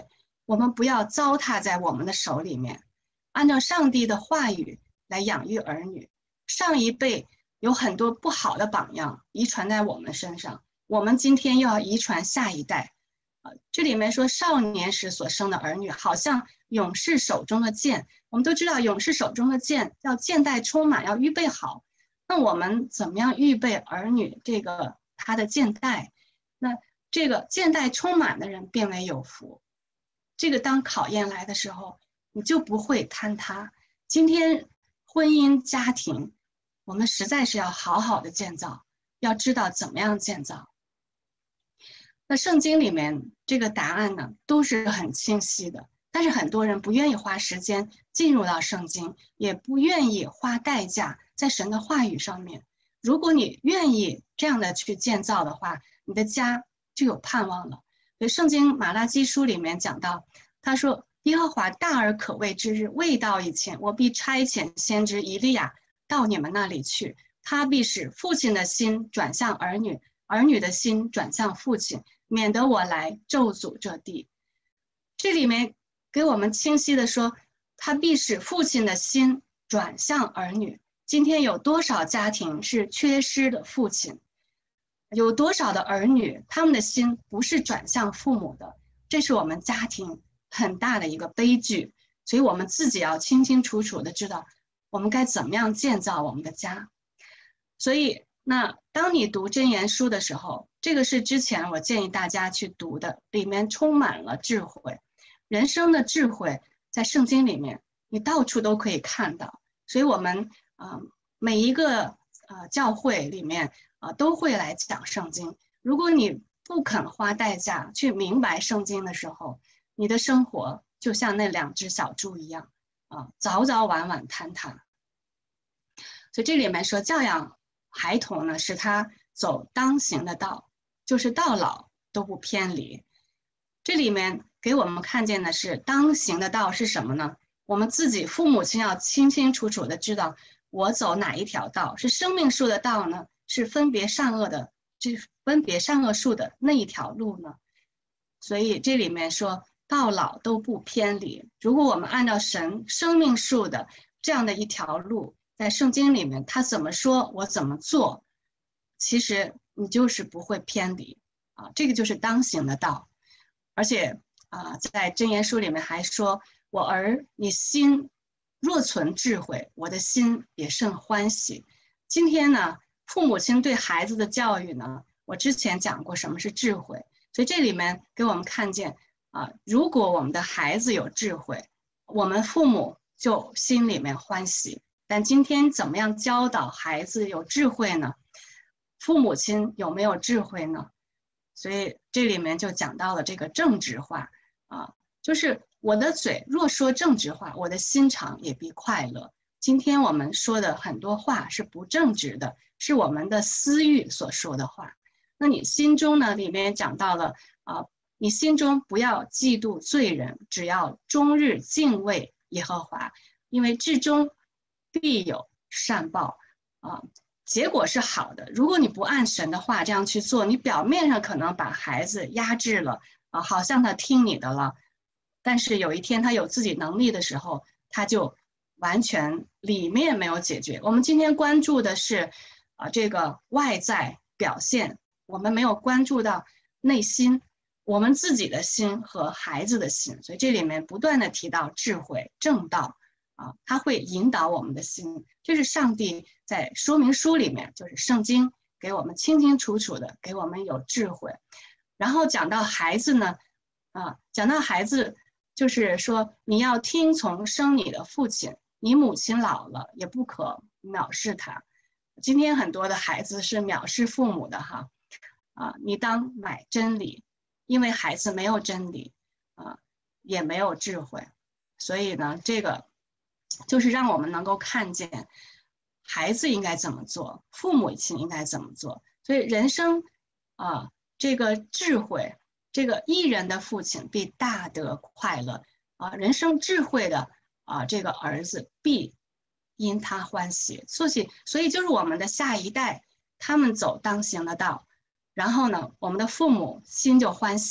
我们不要糟蹋在我们的手里面，按照上帝的话语来养育儿女。上一辈有很多不好的榜样遗传在我们身上，我们今天又要遗传下一代。啊，这里面说少年时所生的儿女，好像勇士手中的箭。我们都知道，勇士手中的箭要箭袋充满，要预备好。那我们怎么样预备儿女这个他的箭袋？那这个箭袋充满的人变为有福。这个当考验来的时候，你就不会坍塌。今天婚姻家庭，我们实在是要好好的建造，要知道怎么样建造。那圣经里面这个答案呢，都是很清晰的，但是很多人不愿意花时间进入到圣经，也不愿意花代价在神的话语上面。如果你愿意这样的去建造的话，你的家就有盼望了。所以圣经马拉基书里面讲到，他说耶和华大而可畏之日未到以前，我必差遣先知以利亚到你们那里去，他必使父亲的心转向儿女，儿女的心转向父亲，免得我来咒诅这地。这里面给我们清晰的说，他必使父亲的心转向儿女。今天有多少家庭是缺失的父亲？有多少的儿女，他们的心不是转向父母的？这是我们家庭很大的一个悲剧。所以我们自己要清清楚楚的知道，我们该怎么样建造我们的家。所以那当你读箴言书的时候，这个是之前我建议大家去读的，里面充满了智慧，人生的智慧在圣经里面你到处都可以看到。所以我们呃每一个呃教会里面啊、呃、都会来讲圣经。如果你不肯花代价去明白圣经的时候，你的生活就像那两只小猪一样啊，早早晚晚坍塌。所以这里面说教养孩童呢，是他走当行的道，就是到老都不偏离。这里面给我们看见的是当行的道是什么呢？我们自己父母亲要清清楚楚的知道，我走哪一条道，是生命树的道呢？是分别善恶的，这分别善恶树的那一条路呢？所以这里面说到老都不偏离。如果我们按照神生命树的这样的一条路，在圣经里面他怎么说我怎么做，其实你就是不会偏离啊，这个就是当行的道。而且啊，在箴言书里面还说，我儿你心若存智慧，我的心也甚欢喜。今天呢，父母亲对孩子的教育呢，我之前讲过什么是智慧，所以这里面给我们看见啊，如果我们的孩子有智慧，我们父母就心里面欢喜。但今天怎么样教导孩子有智慧呢？父母亲有没有智慧呢？所以这里面就讲到了这个正直话啊，就是我的嘴若说正直话，我的心肠也必快乐。今天我们说的很多话是不正直的，是我们的私欲所说的话。那你心中呢，里面讲到了啊，你心中不要嫉妒罪人，只要终日敬畏耶和华，因为至终必有善报啊。结果是好的。如果你不按神的话这样去做，你表面上可能把孩子压制了啊，好像他听你的了，但是有一天他有自己能力的时候，他就完全里面没有解决。我们今天关注的是啊这个外在表现，我们没有关注到内心，我们自己的心和孩子的心。所以这里面不断的提到智慧正道啊，它会引导我们的心。这是上帝在说明书里面，就是圣经给我们清清楚楚的，给我们有智慧。然后讲到孩子呢，啊，讲到孩子就是说你要听从生你的父亲，你母亲老了也不可藐视他。今天很多的孩子是藐视父母的哈，啊，你当买真理，因为孩子没有真理啊，也没有智慧。所以呢，这个就是让我们能够看见孩子应该怎么做，父母亲应该怎么做。所以人生啊，这个智慧，这个义人的父亲必大得快乐啊，人生智慧的啊，这个儿子必因他欢喜。所以，所以就是我们的下一代，他们走当行的道，然后呢，我们的父母心就欢喜，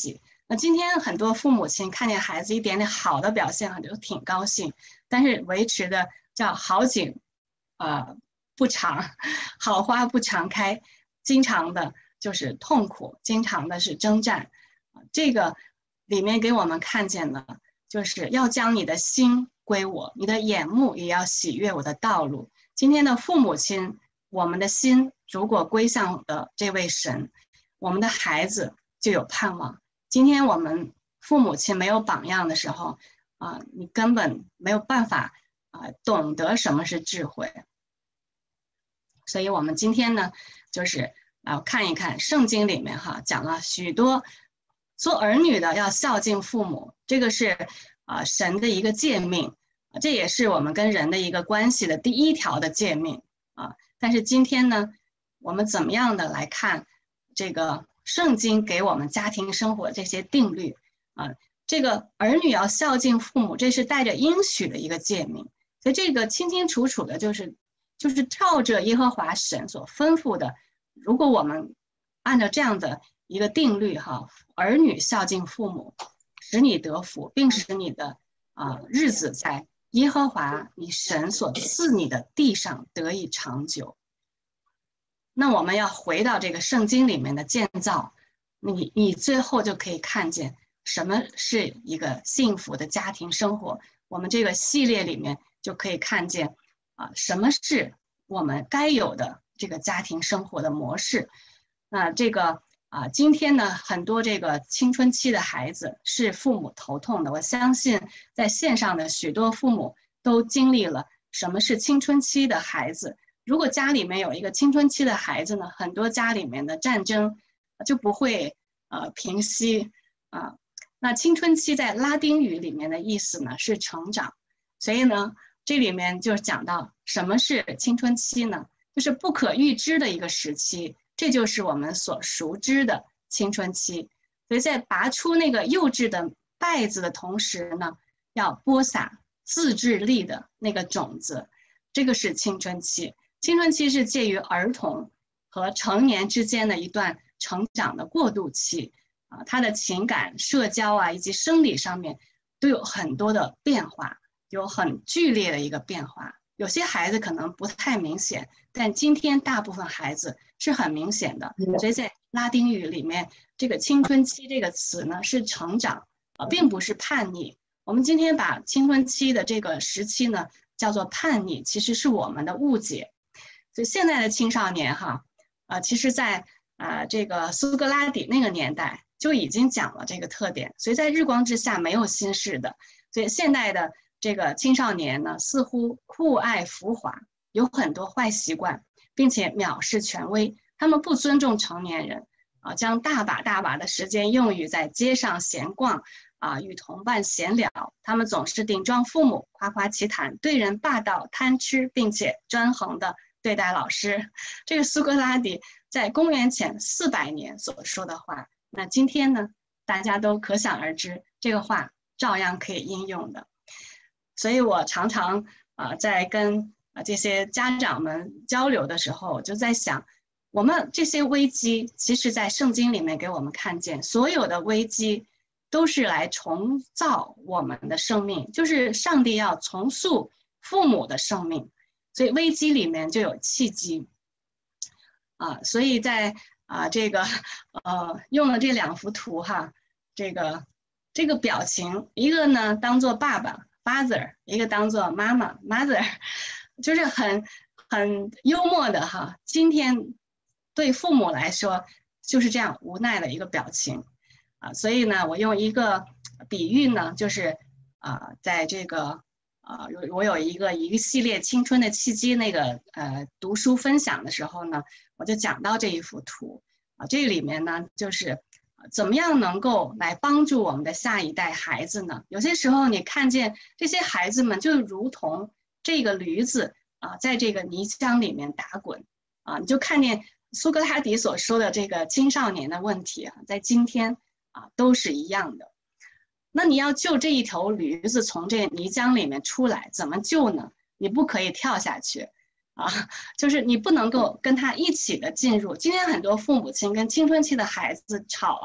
那今天很多父母亲看见孩子一点点好的表现，就挺高兴，但是维持的叫好景，呃不长，好花不常开，经常的就是痛苦，经常的是征战。这个里面给我们看见了，就是要将你的心归我，你的眼目也要喜悦我的道路。今天的父母亲，我们的心如果归向的这位神，我们的孩子就有盼望。今天我们父母亲没有榜样的时候，啊、呃，你根本没有办法啊、呃、懂得什么是智慧。所以我们今天呢，就是啊、呃、看一看圣经里面哈讲了许多做儿女的要孝敬父母，这个是啊、呃、神的一个诫命，这也是我们跟人的一个关系的第一条的诫命啊。但是今天呢，我们怎么样的来看这个圣经给我们家庭生活这些定律啊？这个儿女要孝敬父母，这是带着应许的一个诫命，所以这个清清楚楚的就是就是照着耶和华神所吩咐的，如果我们按照这样的一个定律哈，儿女孝敬父母，使你得福，并使你的啊、呃、日子在耶和华你神所赐你的地上得以长久。那我们要回到这个圣经里面的建造，你你最后就可以看见什么是一个幸福的家庭生活。我们这个系列里面就可以看见啊，什么是我们该有的这个家庭生活的模式。那这个啊，今天呢，很多这个青春期的孩子是父母头痛的。我相信在线上的许多父母都经历了什么是青春期的孩子。如果家里面有一个青春期的孩子呢，很多家里面的战争就不会呃平息啊。那青春期在拉丁语里面的意思呢是成长，所以呢这里面就讲到什么是青春期呢？就是不可预知的一个时期，这就是我们所熟知的青春期。所以在拔出那个幼稚的稗子的同时呢，要播撒自制力的那个种子，这个是青春期。青春期是介于儿童和成年之间的一段成长的过渡期啊，他的情感、社交啊以及生理上面都有很多的变化，有很剧烈的一个变化。有些孩子可能不太明显，但今天大部分孩子是很明显的。所以在拉丁语里面，这个青春期这个词呢是成长啊，并不是叛逆。我们今天把青春期的这个时期呢叫做叛逆，其实是我们的误解。所以现在的青少年哈，呃，其实在呃这个苏格拉底那个年代就已经讲了这个特点，所以在日光之下没有新事的。所以现代的这个青少年呢，似乎酷爱浮华，有很多坏习惯，并且藐视权威，他们不尊重成年人啊，将大把大把的时间用于在街上闲逛啊，与同伴闲聊。他们总是顶撞父母，夸夸其谈，对人霸道贪吃，并且专横的对待老师。这个苏格拉底在公元前四百年所说的话，那今天呢，大家都可想而知，这个话照样可以应用的。所以我常常啊、呃、在跟啊、呃、这些家长们交流的时候，我就在想，我们这些危机，其实在圣经里面给我们看见，所有的危机都是来重造我们的生命，就是上帝要重塑父母的生命。所以危机里面就有契机啊，所以在啊这个呃用了这两幅图哈，这个这个表情，一个呢当做爸爸 father， 一个当做妈妈 mother， 就是很很幽默的哈。今天对父母来说就是这样无奈的一个表情啊，所以呢我用一个比喻呢，就是啊在这个。啊、呃，我有一个一个系列青春的契机那个呃读书分享的时候呢，我就讲到这一幅图啊，这里面呢就是怎么样能够来帮助我们的下一代孩子呢？有些时候你看见这些孩子们就如同这个驴子啊，在这个泥浆里面打滚啊，你就看见苏格拉底所说的这个青少年的问题啊，在今天啊都是一样的。那你要救这一头驴子从这泥浆里面出来，怎么救呢？你不可以跳下去啊，就是你不能够跟他一起的进入。今天很多父母亲跟青春期的孩子吵啊，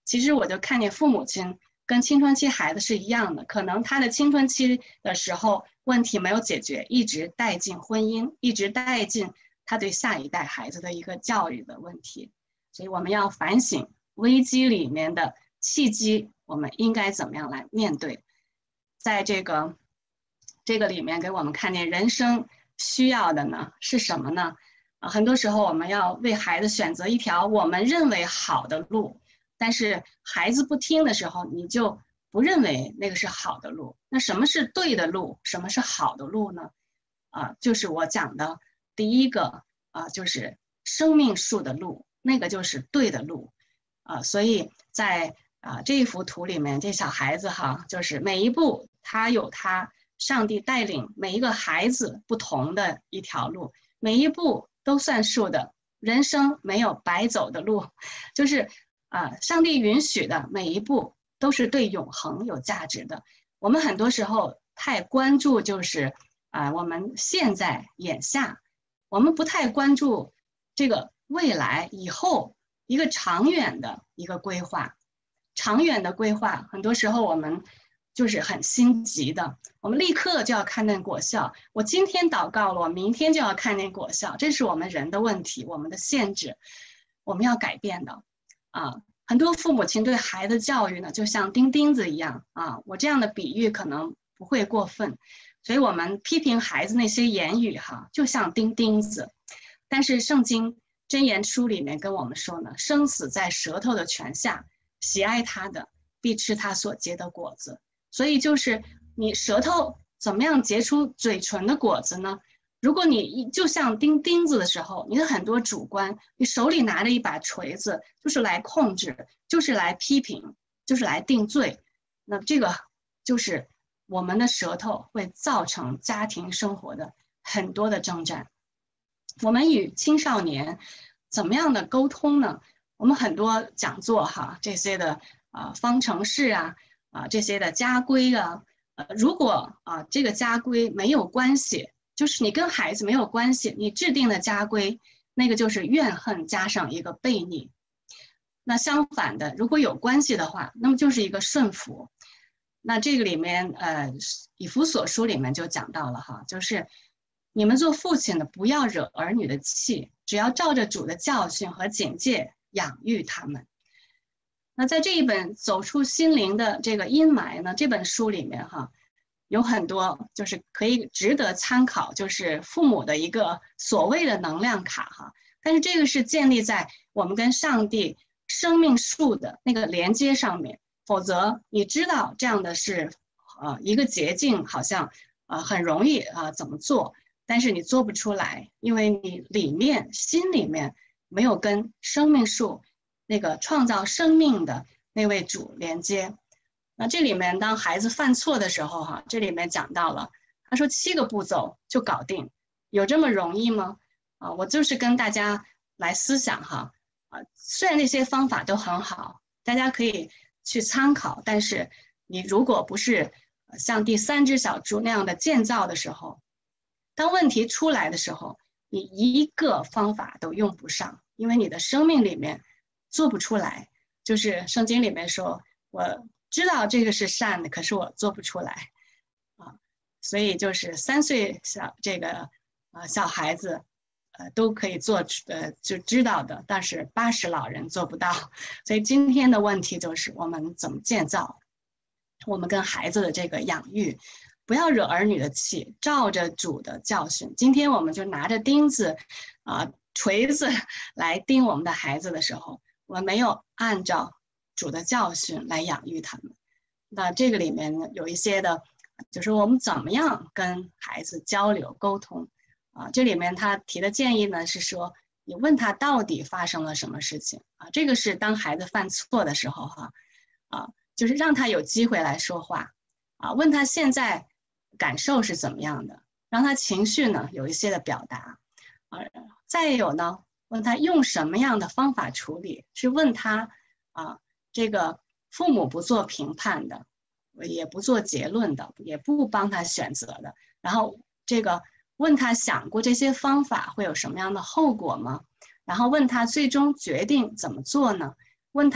其实我就看见父母亲跟青春期孩子是一样的，可能他的青春期的时候问题没有解决，一直带进婚姻，一直带进他对下一代孩子的一个教育的问题。所以我们要反省危机里面的契机，我们应该怎么样来面对。在这个这个里面给我们看见人生需要的呢是什么呢？啊，很多时候我们要为孩子选择一条我们认为好的路，但是孩子不听的时候，你就不认为那个是好的路。那什么是对的路？什么是好的路呢？啊，就是我讲的第一个啊，就是生命树的路，那个就是对的路。啊，所以在啊这一幅图里面，这小孩子哈，就是每一步他有他上帝带领每一个孩子不同的一条路，每一步都算数的，人生没有白走的路，就是啊，上帝允许的每一步都是对永恒有价值的。我们很多时候太关注就是啊，我们现在眼下，我们不太关注这个未来以后一个长远的一个规划。长远的规划，很多时候我们就是很心急的，我们立刻就要看见果效。我今天祷告了，我明天就要看见果效，这是我们人的问题，我们的限制，我们要改变的。啊，很多父母亲对孩子教育呢，就像钉钉子一样啊。我这样的比喻可能不会过分，所以我们批评孩子那些言语哈，就像钉钉子。但是圣经箴言书里面跟我们说呢，生死在舌头的权下，喜爱他的必吃他所结的果子。所以就是你舌头怎么样结出嘴唇的果子呢？如果你就像钉钉子的时候，你的很多主观，你手里拿着一把锤子，就是来控制，就是来批评，就是来定罪，那这个就是我们的舌头会造成家庭生活的很多的征战。我们与青少年怎么样的沟通呢？我们很多讲座哈，这些的啊、呃、方程式啊啊、呃、这些的家规啊，呃如果啊、呃、这个家规没有关系，就是你跟孩子没有关系，你制定的家规那个就是怨恨加上一个悖逆。那相反的，如果有关系的话，那么就是一个顺服。那这个里面呃以弗所书里面就讲到了哈，就是你们做父亲的不要惹儿女的气，只要照着主的教训和警戒养育他们。那在这一本走出心灵的这个阴霾呢，这本书里面哈，有很多就是可以值得参考，就是父母的一个所谓的能量卡哈。但是这个是建立在我们跟上帝生命树的那个连接上面，否则你知道这样的是呃一个捷径，好像呃很容易啊、呃、怎么做，但是你做不出来，因为你里面心里面没有跟生命树那个创造生命的那位主连接。那这里面当孩子犯错的时候哈，这里面讲到了，他说七个步骤就搞定，有这么容易吗？啊，我就是跟大家来思想哈，啊，虽然那些方法都很好，大家可以去参考，但是你如果不是像第三只小猪那样的建造的时候，当问题出来的时候，你一个方法都用不上，因为你的生命里面做不出来。就是圣经里面说，我知道这个是善的，可是我做不出来啊。所以就是三岁小这个呃小孩子呃都可以做呃就知道的，但是八十老人做不到。所以今天的问题就是我们怎么建造我们跟孩子的这个养育，不要惹儿女的气，照着主的教训。今天我们就拿着钉子啊、呃、锤子来钉我们的孩子的时候，我们没有按照主的教训来养育他们。那这个里面呢，有一些的就是我们怎么样跟孩子交流沟通啊。这里面他提的建议呢是说，你问他到底发生了什么事情啊。这个是当孩子犯错的时候哈啊，就是让他有机会来说话啊，问他现在感受是怎么样的，让他情绪呢有一些的表达啊。再有呢，问他用什么样的方法处理，是问他啊，这个父母不做评判的，也不做结论的，也不帮他选择的。然后这个问他想过这些方法会有什么样的后果吗？然后问他最终决定怎么做呢？问他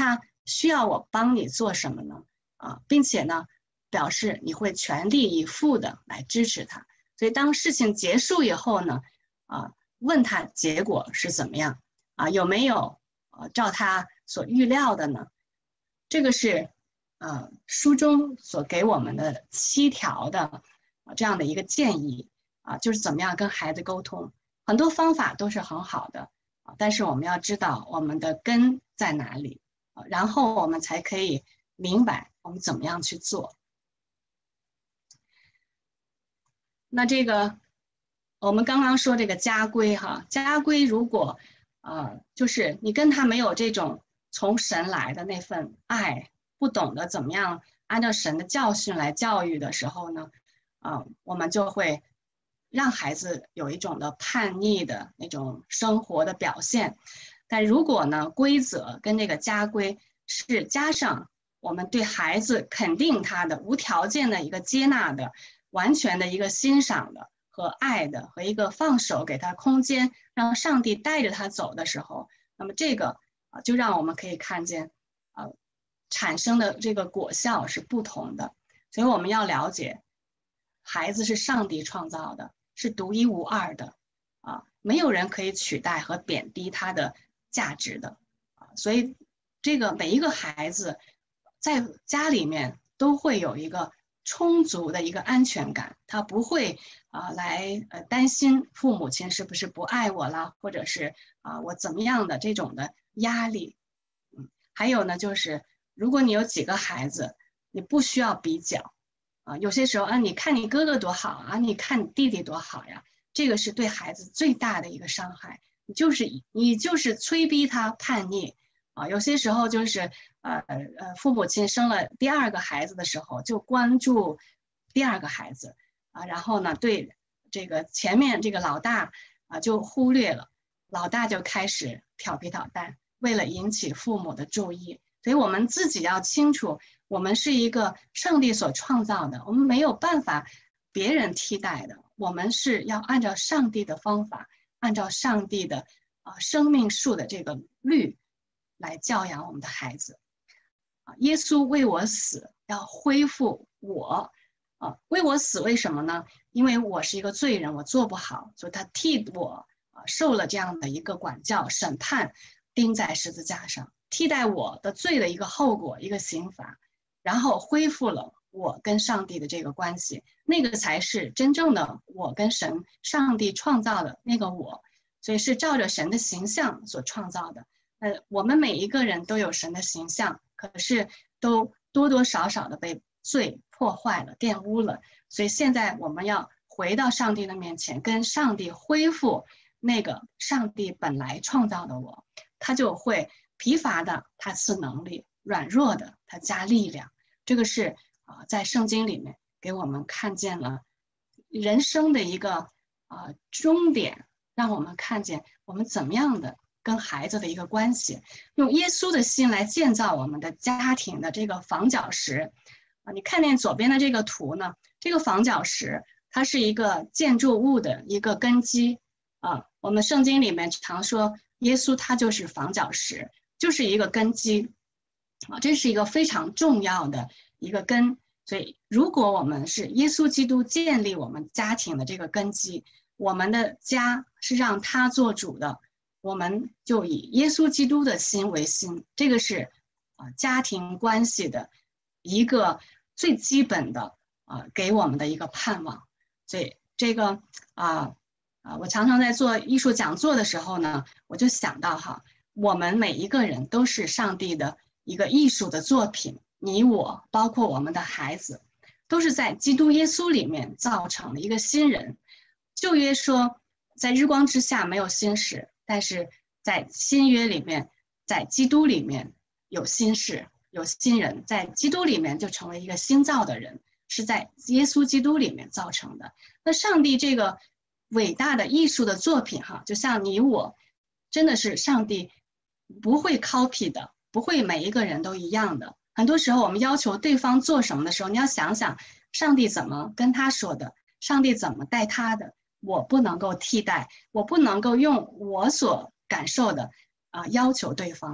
需要我帮你做什么呢？啊，并且呢，表示你会全力以赴的来支持他。所以当事情结束以后呢，啊，问他结果是怎么样啊，有没有呃照他所预料的呢？这个是呃书中所给我们的七条的这样的一个建议啊，就是怎么样跟孩子沟通。很多方法都是很好的啊，但是我们要知道我们的根在哪里啊，然后我们才可以明白我们怎么样去做。那这个我们刚刚说这个家规哈，家规如果呃就是你跟他没有这种从神来的那份爱，不懂得怎么样按照神的教训来教育的时候呢，啊、呃，我们就会让孩子有一种的叛逆的那种生活的表现。但如果呢，规则跟这个家规是加上我们对孩子肯定他的无条件的一个接纳的，完全的一个欣赏的和爱的和一个放手给他空间，让上帝带着他走的时候，那么这个啊，就让我们可以看见啊，产生的这个果效是不同的。所以我们要了解，孩子是上帝创造的，是独一无二的啊，没有人可以取代和贬低他的价值的啊。所以这个每一个孩子在家里面都会有一个充足的一个安全感，他不会啊、呃、来呃担心父母亲是不是不爱我了，或者是啊、呃、我怎么样的这种的压力。嗯，还有呢，就是如果你有几个孩子，你不需要比较啊、呃，有些时候啊，你看你哥哥多好啊，你看你弟弟多好呀，这个是对孩子最大的一个伤害。你就是你就是催逼他叛逆啊，有些时候就是呃呃，父母亲生了第二个孩子的时候，就关注第二个孩子啊，然后呢，对这个前面这个老大啊就忽略了，老大就开始调皮捣蛋，为了引起父母的注意。所以我们自己要清楚，我们是一个上帝所创造的，我们没有办法别人替代的，我们是要按照上帝的方法，按照上帝的啊、呃、生命树的这个律来教养我们的孩子。啊，耶稣为我死，要恢复我啊，为我死，为什么呢？因为我是一个罪人，我做不好，所以他替我啊受了这样的一个管教、审判，钉在十字架上，替代我的罪的一个后果、一个刑罚，然后恢复了我跟上帝的这个关系，那个才是真正的我跟神、上帝创造的那个我，所以是照着神的形象所创造的。呃，我们每一个人都有神的形象，可是都多多少少的被罪破坏了、玷污了。所以现在我们要回到上帝的面前，跟上帝恢复那个上帝本来创造的我，他就会疲乏的，他赐能力；软弱的，他加力量。这个是啊、呃，在圣经里面给我们看见了人生的一个啊、呃、终点，让我们看见我们怎么样的跟孩子的一个关系，用耶稣的心来建造我们的家庭的这个房角石啊。你看见左边的这个图呢，这个房角石它是一个建筑物的一个根基啊。我们圣经里面常说耶稣他就是房角石，就是一个根基啊，这是一个非常重要的一个根。所以如果我们是耶稣基督建立我们家庭的这个根基，我们的家是让他做主的，我们就以耶稣基督的心为心，这个是啊家庭关系的一个最基本的啊给我们的一个盼望。所以这个啊啊，我常常在做艺术讲座的时候呢，我就想到哈，我们每一个人都是上帝的一个艺术的作品，你我包括我们的孩子，都是在基督耶稣里面造成的一个新人。旧约说，在日光之下没有新事，但是在新约里面，在基督里面有新事，有新人，在基督里面就成为一个新造的人，是在耶稣基督里面造成的。那上帝这个伟大的艺术的作品哈，就像你我，真的是上帝不会 copy 的，不会每一个人都一样的。很多时候我们要求对方做什么的时候，你要想想上帝怎么跟他说的，上帝怎么带他的，我不能够替代，我不能够用我所感受的啊、呃、要求对方。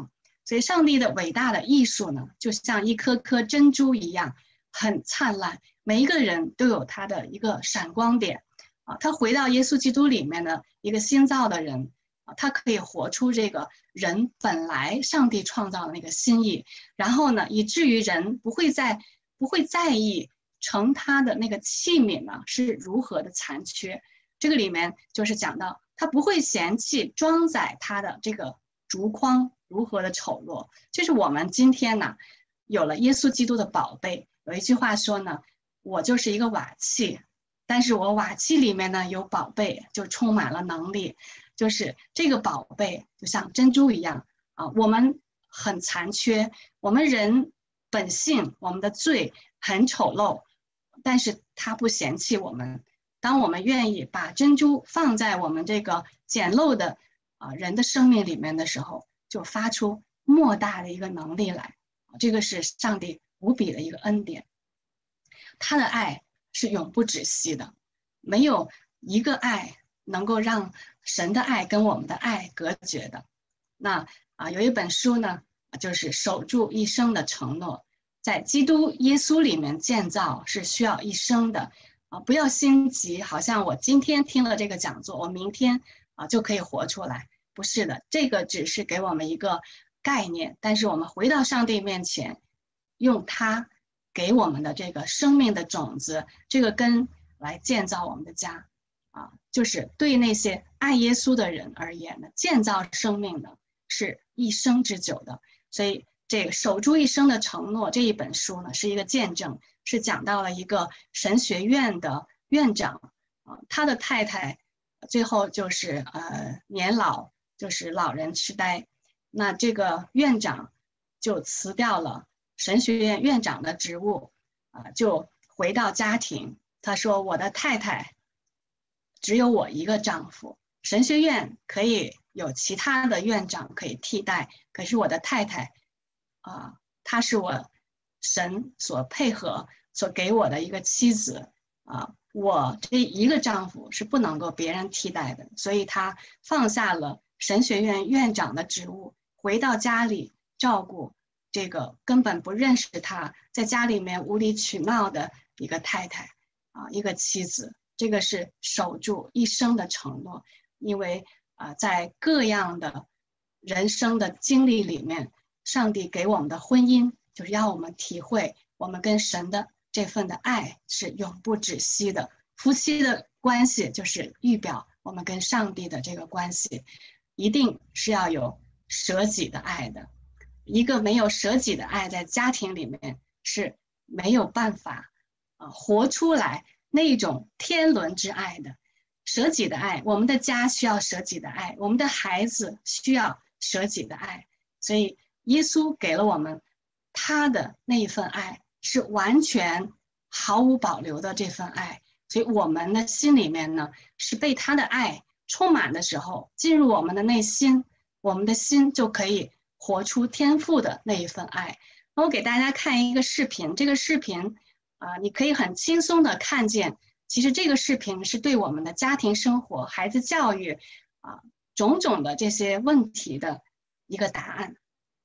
所以上帝的伟大的艺术呢，就像一颗颗珍珠一样，很灿烂，每一个人都有他的一个闪光点啊。他回到耶稣基督里面的一个新造的人啊，他可以活出这个人本来上帝创造的那个心意，然后呢，以至于人不会再不会在意盛他的那个器皿呢是如何的残缺。这个里面就是讲到他不会嫌弃装载他的这个竹筐如何的丑陋。就是我们今天呢有了耶稣基督的宝贝，有一句话说呢，我就是一个瓦器，但是我瓦器里面呢有宝贝，就充满了能力。就是这个宝贝就像珍珠一样啊，我们很残缺，我们人本性我们的罪很丑陋，但是他不嫌弃我们。当我们愿意把珍珠放在我们这个简陋的啊人的生命里面的时候，就发出莫大的一个能力来。这个是上帝无比的一个恩典，他的爱是永不止息的，没有一个爱能够让神的爱跟我们的爱隔绝的。那啊，有一本书呢，就是守住一生的承诺，在基督耶稣里面建造是需要一生的啊，不要心急，好像我今天听了这个讲座，我明天啊就可以活出来。不是的，这个只是给我们一个概念，但是我们回到上帝面前，用他给我们的这个生命的种子，这个根来建造我们的家啊，就是对那些爱耶稣的人而言呢，建造生命呢是一生之久的。所以这个守住一生的承诺这一本书呢是一个见证，是讲到了一个神学院的院长啊，他的太太最后就是呃年老，就是老人痴呆，那这个院长就辞掉了神学院院长的职务啊，就回到家庭。他说我的太太只有我一个丈夫，神学院可以有其他的院长可以替代，可是我的太太啊，她是我神所配合所给我的一个妻子啊，我这一个丈夫是不能够别人替代的，所以他放下了神学院院长的职务，回到家里照顾这个根本不认识他，在家里面无理取闹的一个太太啊，一个妻子。这个是守住一生的承诺，因为啊，在各样的人生的经历里面，上帝给我们的婚姻就是让我们体会我们跟神的这份的爱是永不止息的。夫妻的关系就是预表我们跟上帝的这个关系，一定是要有舍己的爱的。一个没有舍己的爱，在家庭里面是没有办法啊活出来那种天伦之爱的。舍己的爱，我们的家需要舍己的爱，我们的孩子需要舍己的爱。所以耶稣给了我们他的那一份爱，是完全毫无保留的这份爱。所以我们的心里面呢，是被他的爱充满的时候，进入我们的内心，我们的心就可以活出天父的那一份爱。那我给大家看一个视频，这个视频啊、呃，你可以很轻松的看见，其实这个视频是对我们的家庭生活、孩子教育啊、呃、种种的这些问题的一个答案。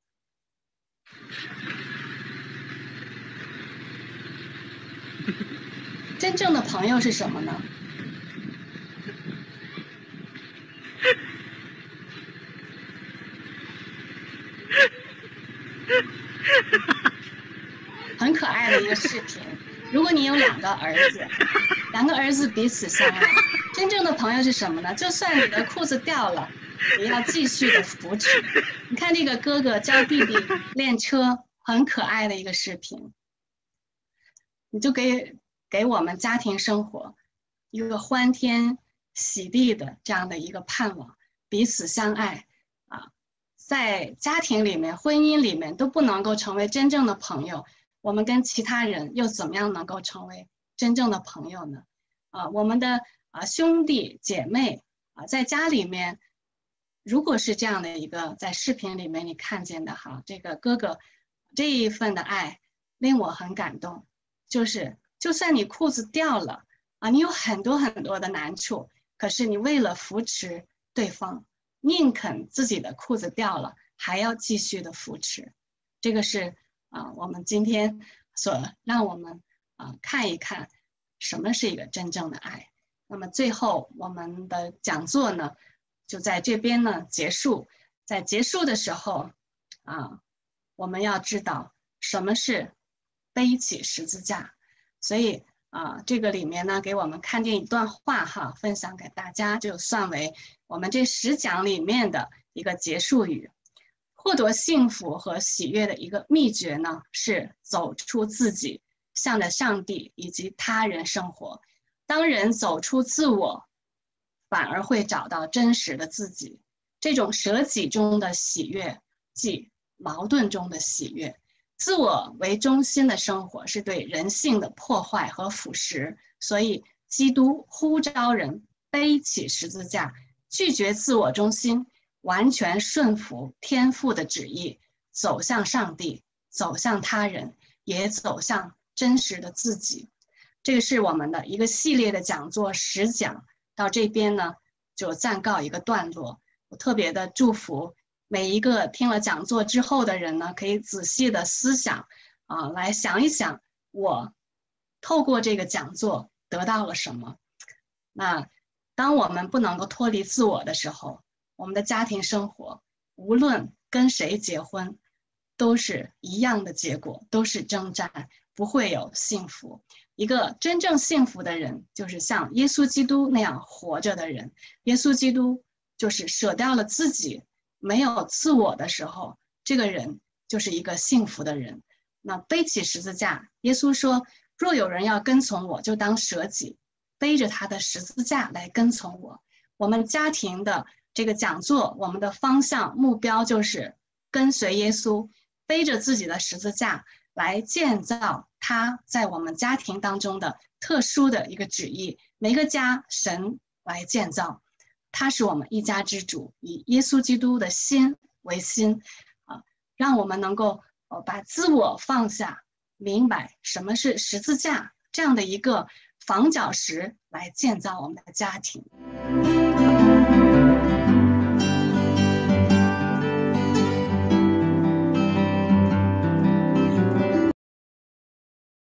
真正的朋友是什么呢？很可爱的一个视频。如果你有两个儿子，两个儿子彼此相爱，真正的朋友是什么呢？就算你的裤子掉了，也要继续的扶持。你看这个哥哥教弟弟练车，很可爱的一个视频。你就给给我们家庭生活一个欢天喜地的这样的一个盼望，彼此相爱啊，在家庭里面、婚姻里面都不能够成为真正的朋友，我们跟其他人又怎么样能够成为真正的朋友呢？啊，我们的啊兄弟姐妹啊，在家里面，如果是这样的一个在视频里面你看见的哈，这个哥哥这一份的爱令我很感动。就是就算你裤子掉了啊，你有很多很多的难处，可是你为了扶持对方，宁肯自己的裤子掉了， 还要继续的扶持。这个是啊、呃，我们今天所让我们啊、呃、看一看什么是一个真正的爱。那么最后我们的讲座呢，就在这边呢结束。在结束的时候啊，我们要知道什么是背起十字架。所以啊，这个里面呢，给我们看见一段话哈，分享给大家，就算为我们这十讲里面的一个结束语。获得幸福和喜悦的一个秘诀呢，是走出自己，向着上帝以及他人生活。当人走出自我，反而会找到真实的自己。这种舍己中的喜悦，即矛盾中的喜悦。自我为中心的生活是对人性的破坏和腐蚀，所以基督呼召人背起十字架，拒绝自我中心，完全顺服天父的旨意，走向上帝，走向他人，也走向真实的自己。这个是我们的一个系列的讲座十讲，到这边呢就暂告一个段落。我特别的祝福每一个听了讲座之后的人呢，可以仔细的思想啊，来想一想我透过这个讲座得到了什么。那当我们不能够脱离自我的时候，我们的家庭生活无论跟谁结婚都是一样的结果，都是征战，不会有幸福。一个真正幸福的人就是像耶稣基督那样活着的人。耶稣基督就是舍掉了自己，没有自我的时候，这个人就是一个幸福的人。那背起十字架，耶稣说，若有人要跟从我，就当舍己，背着他的十字架来跟从我。我们家庭的这个讲座，我们的方向目标就是跟随耶稣，背着自己的十字架来建造他在我们家庭当中的特殊的一个旨意。每个家神来建造，他是我们一家之主，以耶稣基督的心为心啊，让我们能够呃把自我放下，明白什么是十字架这样的一个房角石来建造我们的家庭。